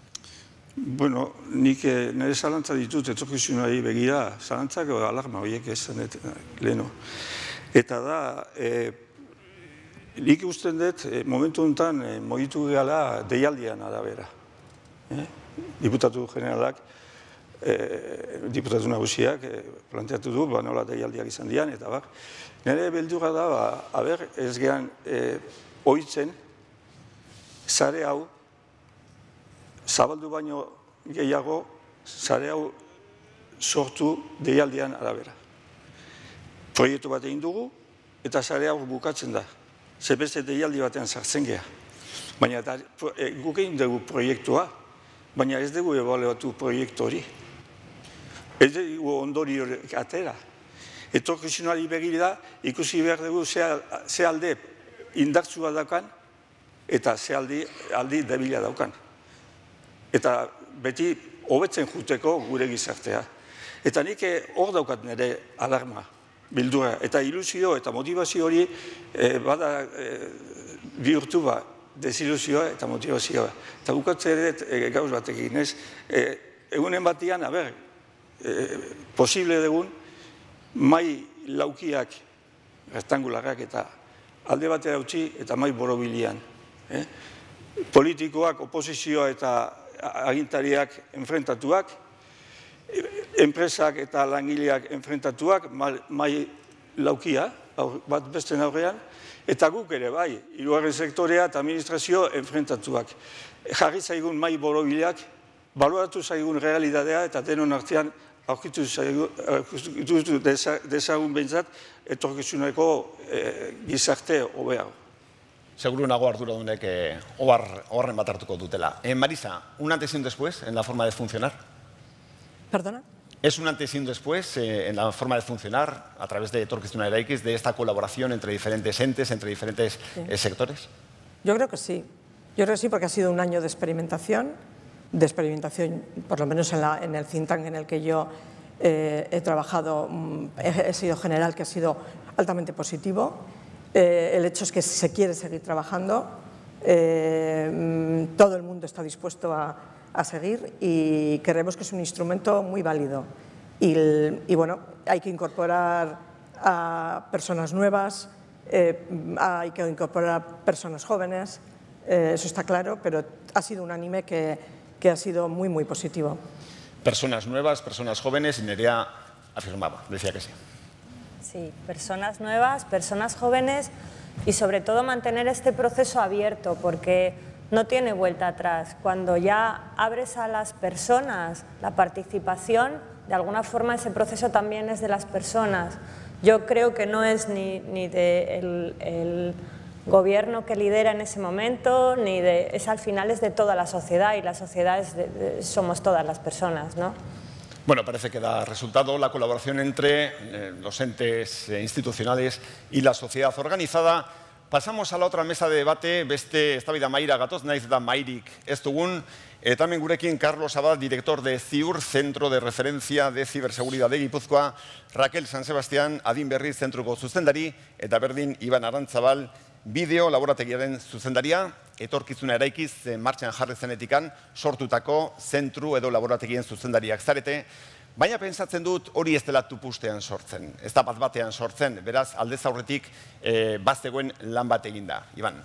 Bueno, nik nire zalantza ditut etorkizunari begira, zalantzak alarma horiek esan leheno. Eta da, eh, nik usten dut, eh, momentu honetan eh, mogitu gehala deialdian arabera. Eh? Diputatu generalak, eh, diputatu nagusiak eh, planteatu du, ba, nola deialdiak izan dian, eta bar. Nire beldurra da, ba, haber, ez gehan eh, oitzen, sare hau, zabaldu baino gehiago, sare hau sortu deialdian arabera. Proiektu bat egin dugu, eta sare hau bukatzen da. Ze beste deialdi batean sartzen geha. Baina e, guk egin dugu proiektua, baina ez dugu ebaluatu proiektu hori. Ez dugu ondori hori atera. Etorkizunari begira ikusi behar dugu ze alde indartsua daukan, eta ze aldi, aldi debila daukan. Eta beti hobetzen juteko gure gizartea. Eta nik hor daukat nire alarma. Bildura, eta ilusio eta motivazio hori eh, bada eh, bihurtu ba, desilusioa eta motivazioa. Eta bukatzen ere eh, gauz batekin, ez? Eh, egunen batian, aber, eh, posible dugun, mai laukiak, rectangularrak eta alde batera utzi eta mai borobilian. Eh? Politikoak, oposizioa eta agintariak enfrentatuak, enpresak eta langileak enfrentatuak, mai laukia, bat besten aurrean, eta guk ere bai, hirugarren sektorea eta administrazio enfrentatuak. Jarri zaigun mai borobilak, baloratu zaigun realitatea eta denon artean aurkitu dezagun behintzat etorkizuneko gizarte hobeago. Seguro nago arduradunek oharren bat hartuko dutela. Marisa, un antes y un después en la forma de funcionar. ¿Perdona? Es un antes y un después eh, en la forma de funcionar a través de Etorkizuna Eraikiz, de esta colaboración entre diferentes entes, entre diferentes sí. eh, sectores. Yo creo que sí. Yo creo que sí, porque ha sido un año de experimentación, de experimentación, por lo menos en, la, en el think tank en el que yo eh, he trabajado, he, he sido general, que ha sido altamente positivo. Eh, el hecho es que se quiere seguir trabajando, eh, todo el mundo está dispuesto a, a seguir y creemos que es un instrumento muy válido. Y, y bueno, hay que incorporar a personas nuevas, eh, hay que incorporar a personas jóvenes, eh, eso está claro, pero ha sido un anime que, que ha sido muy, muy positivo. Personas nuevas, personas jóvenes, y Nerea afirmaba, decía que sí. Sí, personas nuevas, personas jóvenes y sobre todo mantener este proceso abierto porque no tiene vuelta atrás. Cuando ya abres a las personas la participación, de alguna forma ese proceso también es de las personas. Yo creo que no es ni, ni de el, el gobierno que lidera en ese momento, ni de, es al final es de toda la sociedad y la sociedad es de, de, somos todas las personas, ¿no? Bueno, parece que da resultado la colaboración entre eh, los entes eh, institucionales y la sociedad organizada. Pasamos a la otra mesa de debate, beste eztabaida mahaira gatoz, naiz eta mahairik ez dugun. Eta hemen gurekin Carlos Abad, director de CIUR, Centro de Referencia de Ciberseguridad de Gipuzkoa, Raquel San Sebastián, Adin Berri Zentroko zuzendari, eta berdin Iban Arantzabal, bideo laborategiaren zuzendaria, Etorkizuna Eraikiz martxan jarri zenetikan sortutako zentru edo laborategien zuzendariak zarete, baina pentsatzen dut hori ez dela tupustean sortzen, ez da bat batean sortzen, beraz aldez aurretik e, baztegoen lan bat eginda. Iban.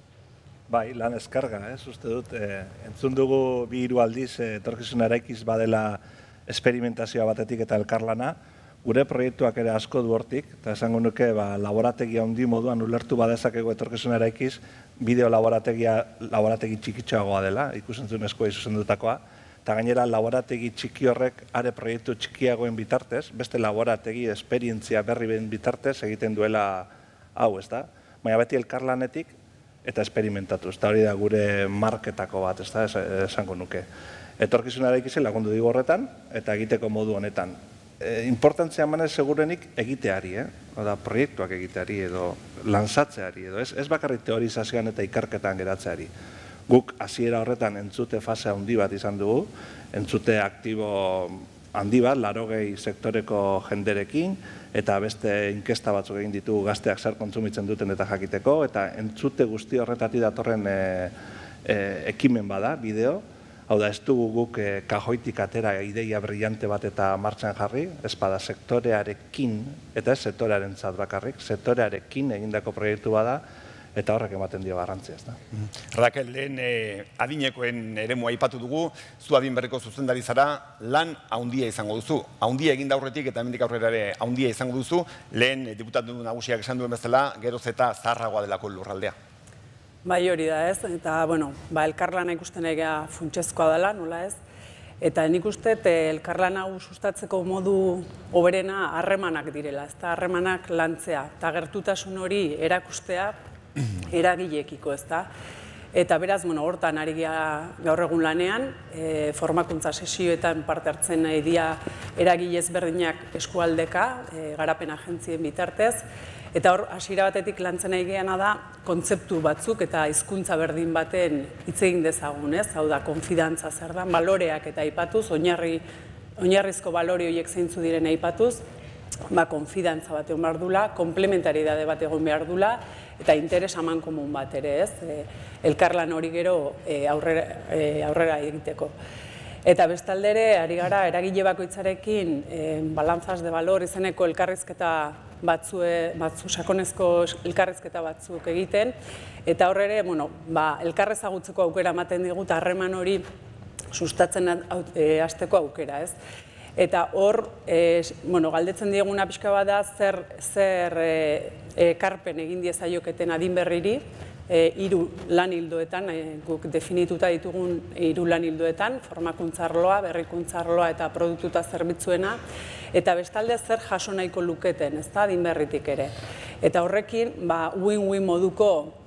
Bai, lan eskarga, ez uste dut. E, entzun dugu bi hiru aldiz e, Etorkizuna Eraikiz badela esperimentazioa batetik eta elkarlana, gure proiektuak ere asko du hortik, eta esango nuke ba, laborategia handi moduan ulertu badezakegu Etorkizuna Eraikiz, bideo laborategia laborategi txikitxoagoa dela, ikusentzunezkoa izuzendutakoa, eta gainera laborategi txiki horrek are proiektu txikiagoen bitartez, beste laborategi esperientzia berri ben bitartez egiten duela hau, ez da? Baina beti elkarlanetik eta esperimentatu, ez da hori da gure marketako bat, ez da, esango nuke. Etorkizuna Eraikizen lagundu digu horretan, eta egiteko modu honetan. E, importantzia emanez segurenik egiteari, eh? Oda, proiektuak egiteari edo lanzatzeari edo, ez, ez bakarrik teorizazioan eta ikerketan geratzeari. Guk hasiera horretan entzute fase handi bat izan dugu, entzute aktibo handi bat, laurogei sektoreko jenderekin, eta beste inkesta batzuk egin ditugu gazteak zer kontsumitzen duten eta jakiteko, eta entzute guzti horretatik datorren e, e, ekimen bada, bideo. Hau da, ez dugu guk eh, kajoitik atera ideia brillante bat eta martxan jarri, ez bada sektorearekin, eta ez sektorearen zat bakarrik, sektorearekin egindako proiektu bada, eta horrek ematen dio garrantzia, ez da. Raquel, lehen eh, adinekoen eremua aipatu dugu, zu adin berriko zuzendari zara, lan haundia izango duzu. Haundia egin aurretik eta hemendik aurrera ere haundia izango duzu, lehen eh, diputatu nagusiak esan duen bezala, geroz eta zaharragoa delako lurraldea. Bai hori da ez, eta bueno, ba, elkarlana ikusten egia funtsezkoa dela, nola ez? Eta nik uste elkarlan hau sustatzeko modu hoberena harremanak direla, ez da harremanak lantzea, eta gertutasun hori erakustea eragileekiko, ez da? Eta beraz, bueno, hortan ari gara gaur egun lanean, e, formakuntza sesioetan parte hartzen nahi dira eragile ezberdinak eskualdeka, e, garapen agentzien bitartez, eta hor, hasiera batetik lantzen nahi geana da, kontzeptu batzuk eta hizkuntza berdin baten hitz egin dezagun, ez? Hau da, konfidantza zer da, baloreak eta aipatuz, oinarri, oinarrizko balore horiek zeintzu diren aipatuz, ba, konfidantza bat egon behar dula, komplementaridade bat egon behar dula, eta interes aman komun bat ere, ez? E, elkarlan hori gero e, aurrera, e, aurrera egiteko. Eta bestaldere, ari gara, eragile bakoitzarekin e, balanzas de valor izeneko elkarrizketa batzue, batzu, sakonezko elkarrizketa batzuk egiten, eta horre, bueno, ba, elkarrezagutzeko aukera ematen digut, harreman hori sustatzen e, hasteko aukera, ez? Eta hor, e, bueno, galdetzen dieguna pixka bada, zer, zer e, ekarpen egin diezaioketen adin berriri, e, hiru lan hildoetan, e, guk definituta ditugun hiru lan hildoetan, formakuntza arloa, berrikuntza arloa eta produktuta zerbitzuena, eta bestalde zer jaso nahiko luketen, ez da, adin berritik ere. Eta horrekin, ba, win-win moduko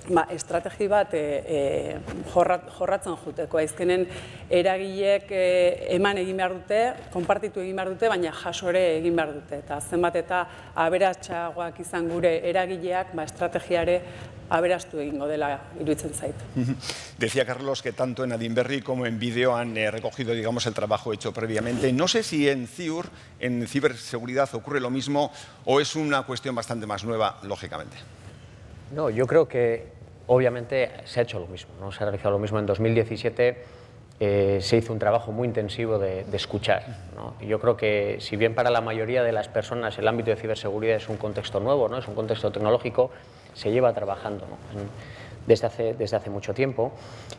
estrategi bat jorratzen juteko. Azkenen eragileek eman egin behar dute, konpartitu egin behar dute, baina jasore egin behar dute. Eta zenbat eta aberatsagoak izan gure eragileak, estrategiare aberastu egingo dela iruditzen zait. Decía Carlos que tanto en Adinberri como en Vídeo han eh, recogido, digamos, el trabajo hecho previamente. No sé si en CIUR, en ciberseguridad, ocurre lo mismo o es una cuestión bastante más nueva, lógicamente. No, yo creo que obviamente se ha hecho lo mismo, ¿no? Se ha realizado lo mismo. En dos mil diecisiete eh, se hizo un trabajo muy intensivo de, de escuchar, ¿no? Y yo creo que si bien para la mayoría de las personas el ámbito de ciberseguridad es un contexto nuevo, ¿no? Es un contexto tecnológico, se lleva trabajando, ¿no? en, desde, hace, desde hace mucho tiempo.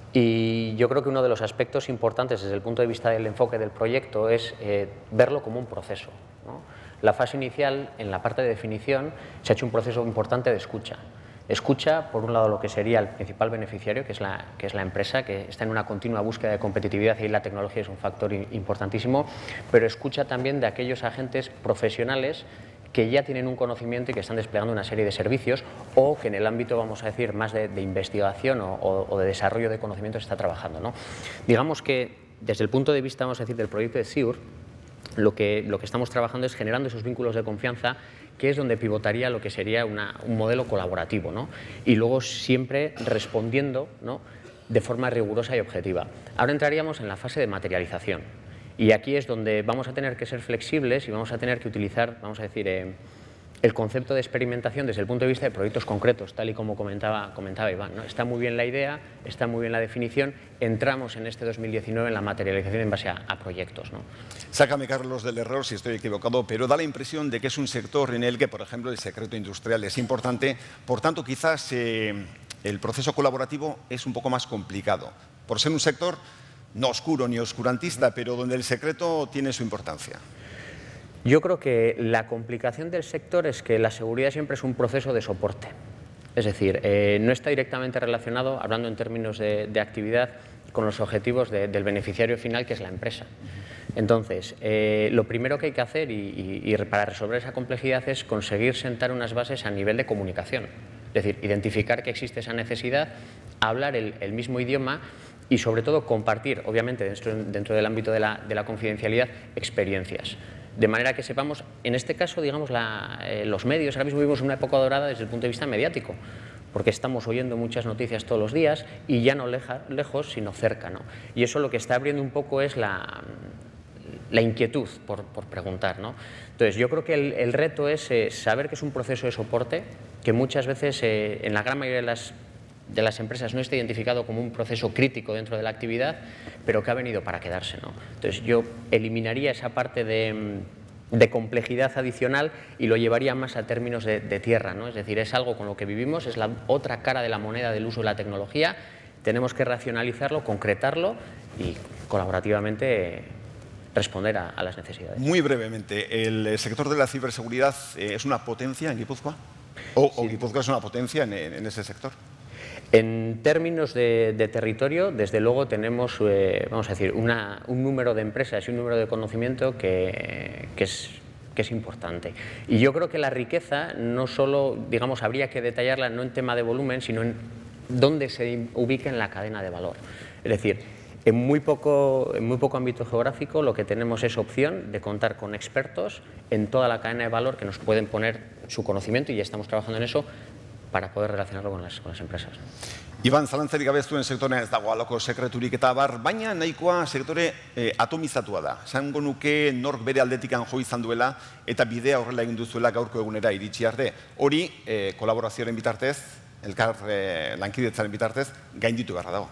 Y yo creo que uno de los aspectos importantes desde el punto de vista del enfoque del proyecto es eh, verlo como un proceso, ¿no? La fase inicial, en la parte de definición, se ha hecho un proceso importante de escucha. Escucha, por un lado, lo que sería el principal beneficiario, que es, la, que es la empresa, que está en una continua búsqueda de competitividad y ahí la tecnología es un factor importantísimo, pero escucha también de aquellos agentes profesionales que ya tienen un conocimiento y que están desplegando una serie de servicios o que en el ámbito, vamos a decir, más de, de investigación o, o, o de desarrollo de conocimiento se está trabajando, ¿no? Digamos que, desde el punto de vista, vamos a decir, del proyecto de CIUR, lo que, lo que estamos trabajando es generando esos vínculos de confianza, que es donde pivotaría lo que sería una, un modelo colaborativo, ¿no? Y luego siempre respondiendo, ¿no?, de forma rigurosa y objetiva. Ahora entraríamos en la fase de materialización y aquí es donde vamos a tener que ser flexibles y vamos a tener que utilizar, vamos a decir, eh, el concepto de experimentación desde el punto de vista de proyectos concretos, tal y como comentaba, comentaba Iván, ¿no? Está muy bien la idea, está muy bien la definición, entramos en este dos mil diecinueve en la materialización en base a, a proyectos, ¿no? Sácame, Carlos, del error si estoy equivocado, pero da la impresión de que es un sector en el que, por ejemplo, el secreto industrial es importante, por tanto, quizás eh, el proceso colaborativo es un poco más complicado, por ser un sector no oscuro ni oscurantista, pero donde el secreto tiene su importancia. Yo creo que la complicación del sector es que la seguridad siempre es un proceso de soporte. Es decir, eh, no está directamente relacionado, hablando en términos de, de actividad, con los objetivos de, del beneficiario final, que es la empresa. Entonces, eh, lo primero que hay que hacer y, y, y para resolver esa complejidad es conseguir sentar unas bases a nivel de comunicación. Es decir, identificar que existe esa necesidad, hablar el, el mismo idioma y, sobre todo, compartir, obviamente, dentro, dentro del ámbito de la, de la confidencialidad, experiencias. De manera que sepamos, en este caso, digamos, la, eh, los medios, ahora mismo vivimos una época dorada desde el punto de vista mediático, porque estamos oyendo muchas noticias todos los días y ya no leja, lejos, sino cerca, ¿no? Y eso lo que está abriendo un poco es la, la inquietud por, por preguntar, ¿no? Entonces, yo creo que el, el reto es eh, saber que es un proceso de soporte, que muchas veces, eh, en la gran mayoría de las de las empresas no está identificado como un proceso crítico dentro de la actividad, pero que ha venido para quedarse, ¿no? Entonces yo eliminaría esa parte de, de complejidad adicional y lo llevaría más a términos de, de tierra, ¿no? Es decir, es algo con lo que vivimos, es la otra cara de la moneda del uso de la tecnología, tenemos que racionalizarlo, concretarlo y colaborativamente responder a, a las necesidades. Muy brevemente, ¿el sector de la ciberseguridad eh, es una potencia en Guipúzcoa? ¿O, sí. o Guipúzcoa es una potencia en, en ese sector? En términos de, de territorio, desde luego tenemos, eh, vamos a decir, una, un número de empresas y un número de conocimiento que, que, es, que es importante. Y yo creo que la riqueza no solo, digamos, habría que detallarla no en tema de volumen, sino en dónde se ubica en la cadena de valor. Es decir, en muy poco, en muy poco ámbito geográfico lo que tenemos es opción de contar con expertos en toda la cadena de valor que nos pueden poner su conocimiento, y ya estamos trabajando en eso, para poder relacionarlo con las, con las empresas. Iban, zalantzarik gabe zuen sektorean ez dago aloko sekreturik eta bar, baina nahikoa sektore eh, atomizatua da. Esango nuke nork bere aldetikan jo izan duela eta bidea horrela egin duzuela gaurko egunera iritsi arte. Hori, eh, kolaborazioaren bitartez, elkar eh, lankidetzaren bitartez, gainditu beharra dago.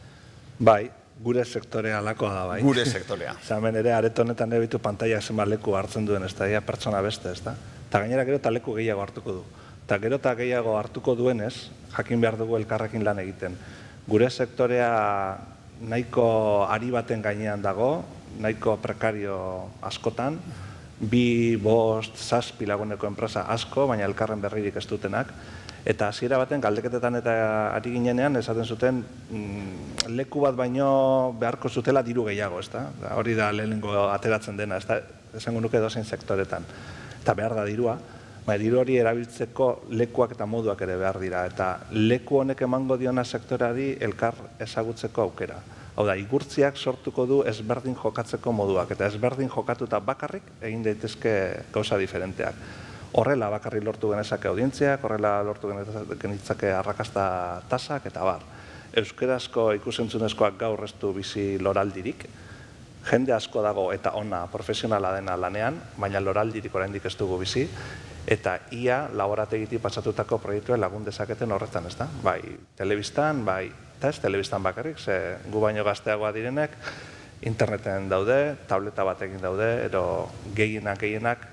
Bai, gure sektorea alakoa da, bai. Gure sektorea. Zamen ere, areto honetan ebitu pantaiak zenbat leku hartzen duen, ez da, pertsona beste, ez da. Eta gainera gero eta leku gehiago hartuko du. Eta gero eta gehiago hartuko duenez, jakin behar dugu elkarrekin lan egiten. Gure sektorea nahiko ari baten gainean dago, nahiko prekario askotan, bi, bost, zazpi laguneko enpresa asko, baina elkarren berririk ez dutenak. Eta hasiera baten galdeketetan eta ari ginenean esaten zuten mm, leku bat baino beharko zutela diru gehiago, ez da? Hori da lehenengo ateratzen dena, ez da? Esango nuke edozein sektoretan. Eta behar da dirua. diru hori erabiltzeko lekuak eta moduak ere behar dira, eta leku honek emango diona sektoreari elkar ezagutzeko aukera. Hau da, igurtziak sortuko du ezberdin jokatzeko moduak, eta ezberdin jokatuta bakarrik egin daitezke gauza diferenteak. Horrela bakarrik lortu genezake audientziak, horrela lortu genitzake arrakasta tasak, eta bar. Euskarazko ikusentzunezkoak gaur ez du bizi loraldirik, jende asko dago eta ona profesionala dena lanean, baina loraldirik oraindik ez dugu bizi, eta ia laborategiti pasatutako proiektuen lagun dezaketen horretan, ez da? Bai, telebistan, bai, eta ez telebistan bakarrik, ze gu baino gazteagoa direnek, interneten daude, tableta batekin daude, edo gehienak gehienak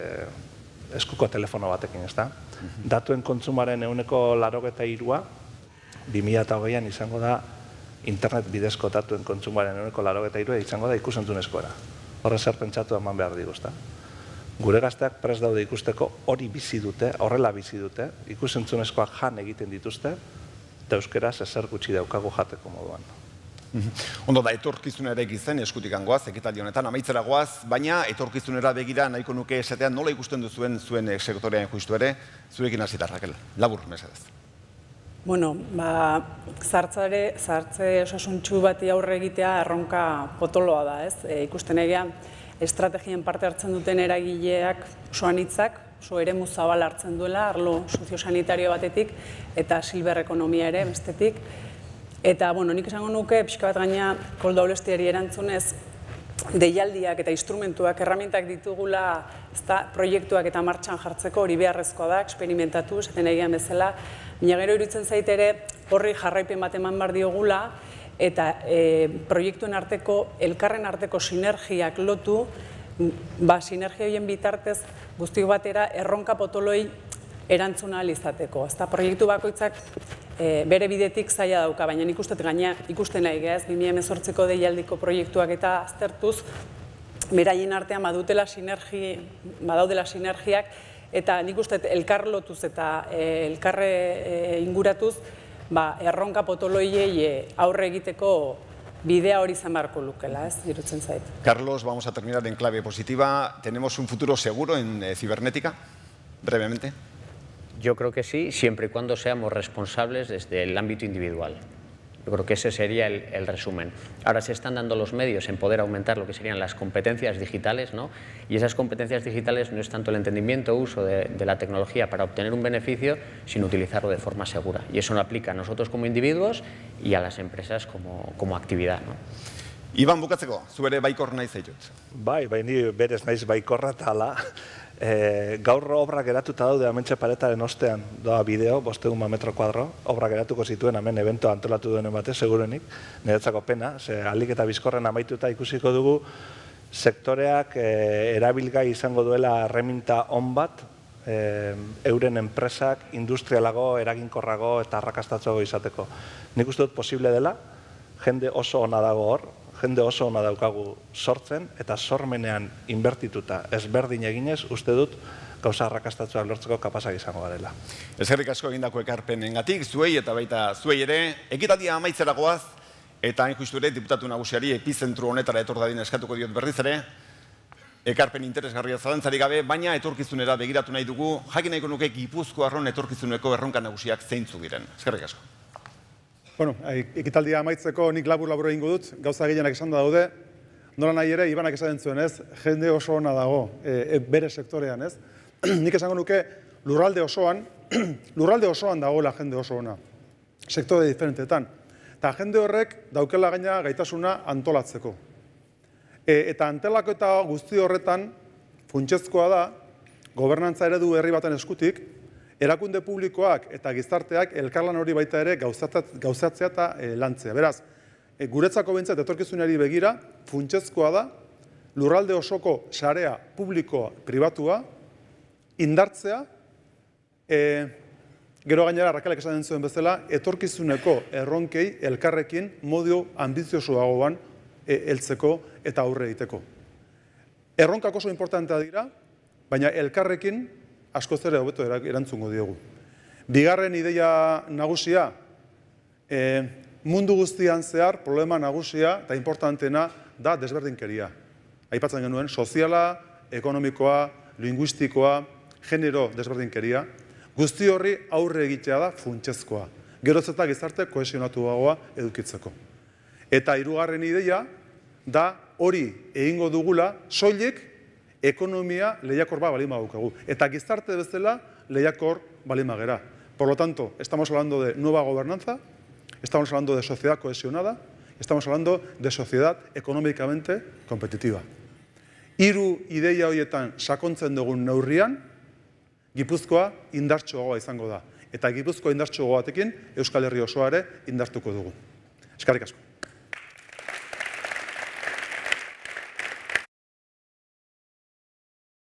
eskuko telefono batekin, ez da? Datuen kontsumaren ehuneko laurogeita hirua, bi mila hogeian izango da internet bidezko datuen kontsumaren ehuneko laurogeita hirua izango da ikusentzunezkoa. Horre zer pentsatu eman behar digu, ez da? Gure gazteak prest daude ikusteko hori bizi dute, horrela bizi dute, ikusentzunezkoak jan egiten dituzte, eta euskeraz ezer gutxi daukagu jateko moduan. Ondo da, etorkizunera egizen eskutik angoaz, ekitaldi honetan amaitzera goaz, baina etorkizunera begira nahiko nuke esatean nola ikusten duzuen zuen sektorean justu ere, zurekin hasita, Rakel, labur, mesedez. Bueno, ba, zartzare, zartze osasuntxu bati aurre egitea erronka potoloa da, ez? E, ikusten egia, estrategien parte hartzen duten eragileak oso anitzak, oso eremu zabal hartzen duela, arlo soziosanitario batetik, eta silber ekonomia ere bestetik. Eta, bueno, nik esango nuke, pixka bat gaina Koldo Aulestiari erantzunez, deialdiak eta instrumentuak, erramientak ditugula, ezta, proiektuak eta martxan jartzeko hori beharrezkoa da, eksperimentatu, esaten egian bezala, baina gero iruditzen zait ere horri jarraipen bat eman behar diogula, eta proiektuen arteko, elkarren arteko sinergiak lotu, ba, sinergia horien bitartez guztiok batera erronka potoloi erantzuna ahal izateko. Ezta, proiektu bakoitzak bere bidetik zaila dauka, baina nik uste gaina ikusten nahi gehaz, bi mila hemezortziko deialdiko proiektuak eta aztertuz, beraien artean badutela sinergi, badaudela sinergiak, eta nik uste elkar lotuz eta elkarre inguratuz, ba, erronka potoloiei aurre egiteko bidea hori izan beharko lukela, ez, irutzen zait. Carlos, vamos a terminar en clave positiva. ¿Tenemos un futuro seguro en eh, cibernética? Brevemente. Yo creo que sí, siempre y cuando seamos responsables desde el ámbito individual. Yo creo que ese sería el, el resumen. Ahora se están dando los medios en poder aumentar lo que serían las competencias digitales, ¿no? Y esas competencias digitales no es tanto el entendimiento o uso de, de la tecnología para obtener un beneficio, sino utilizarlo de forma segura. Y eso nos aplica a nosotros como individuos y a las empresas como, como actividad, ¿no? Iban, bukatzeko, zu ere baikor naiz zaitut. Bai, bai, ni berez naiz baikorra eta ala. E, gaur obra geratuta daude Amentxe Paretaren ostean doa bideo, bosteun metro kuadro, obra geratuko zituen hemen evento antolatu duenen batez, segurenik, niretzako pena, ze alik eta bizkorren amaituta ikusiko dugu sektoreak e, erabilgai izango duela erreminta on bat, e, euren enpresak industrialago, eraginkorrago eta arrakastatzago izateko. Nik uste dut posible dela, jende oso ona dago hor, jende oso ona daukagu sortzen, eta sormenean inbertituta ezberdin eginez, uste dut gauza arrakastatzuak lortzeko kapazak izango garela. Eskerrik asko egindako ekarpenengatik, zuei eta baita zuei ere, ekitaldia amaitzera goaz, eta hain justu ere, diputatu nagusiari epizentru honetara etor dadin eskatuko diot berriz ere, ekarpen interesgarria zalantzarik gabe, baina etorkizunera begiratu nahi dugu, jakin nahiko nuke Gipuzkoarron etorkizuneko erronka nagusiak zeintzu diren. Eskerrik asko. Bueno, ekitaldia amaitzeko nik labur-labur egingo dut, gauza gehienak esan da daude, nola nahi ere, Ibanak esaten zuen, ez, jende oso ona dago, e, bere sektorean, ez. Nik esango nuke, lurralde osoan, lurralde osoan dagoela jende oso ona, sektore diferentetan. Eta jende horrek daukela gaina gaitasuna antolatzeko. E, eta antelako eta guzti horretan, funtsezkoa da, gobernantza eredu herri baten eskutik, erakunde publikoak eta gizarteak elkarlan hori baita ere gauzatzea eta lantzea. Beraz, guretzako behintzat etorkizunari begira, funtsezkoa da, lurralde osoko sarea publikoa, pribatua, indartzea, gero gainera, Rakelek esaten zuen bezala, etorkizuneko erronkei elkarrekin modu ambiziosoagoan heltzeko eta aurre egiteko. Erronkak oso importantea dira, baina elkarrekin askoz ere hobeto erantzungo diogu. Bigarren ideia nagusia, mundu guztian zehar problema nagusia eta importantena da desberdinkeria. Aipatzen genuen, soziala, ekonomikoa, linguistikoa, genero desberdinkeria, guzti horri aurre egitea da funtsezkoa. Geroz eta gizarte kohesionatuagoa edukitzeko. Eta hirugarren ideia da hori egingo dugula soilik ekonomia lehiakor bat balima daukagu. Eta gizarte bezala lehiakor balima gera. Por lo tanto, estamos hablando de nueva gobernanza, estamos hablando de sociedad cohesionada, estamos hablando de sociedad económicamente competitiva. Hiru ideia horietan sakontzen dugun neurrian, Gipuzkoa indartsuagoa izango da. Eta Gipuzkoa indartsuagoa batekin Euskal Herri osoa ere indartuko dugu. Eskerrik asko.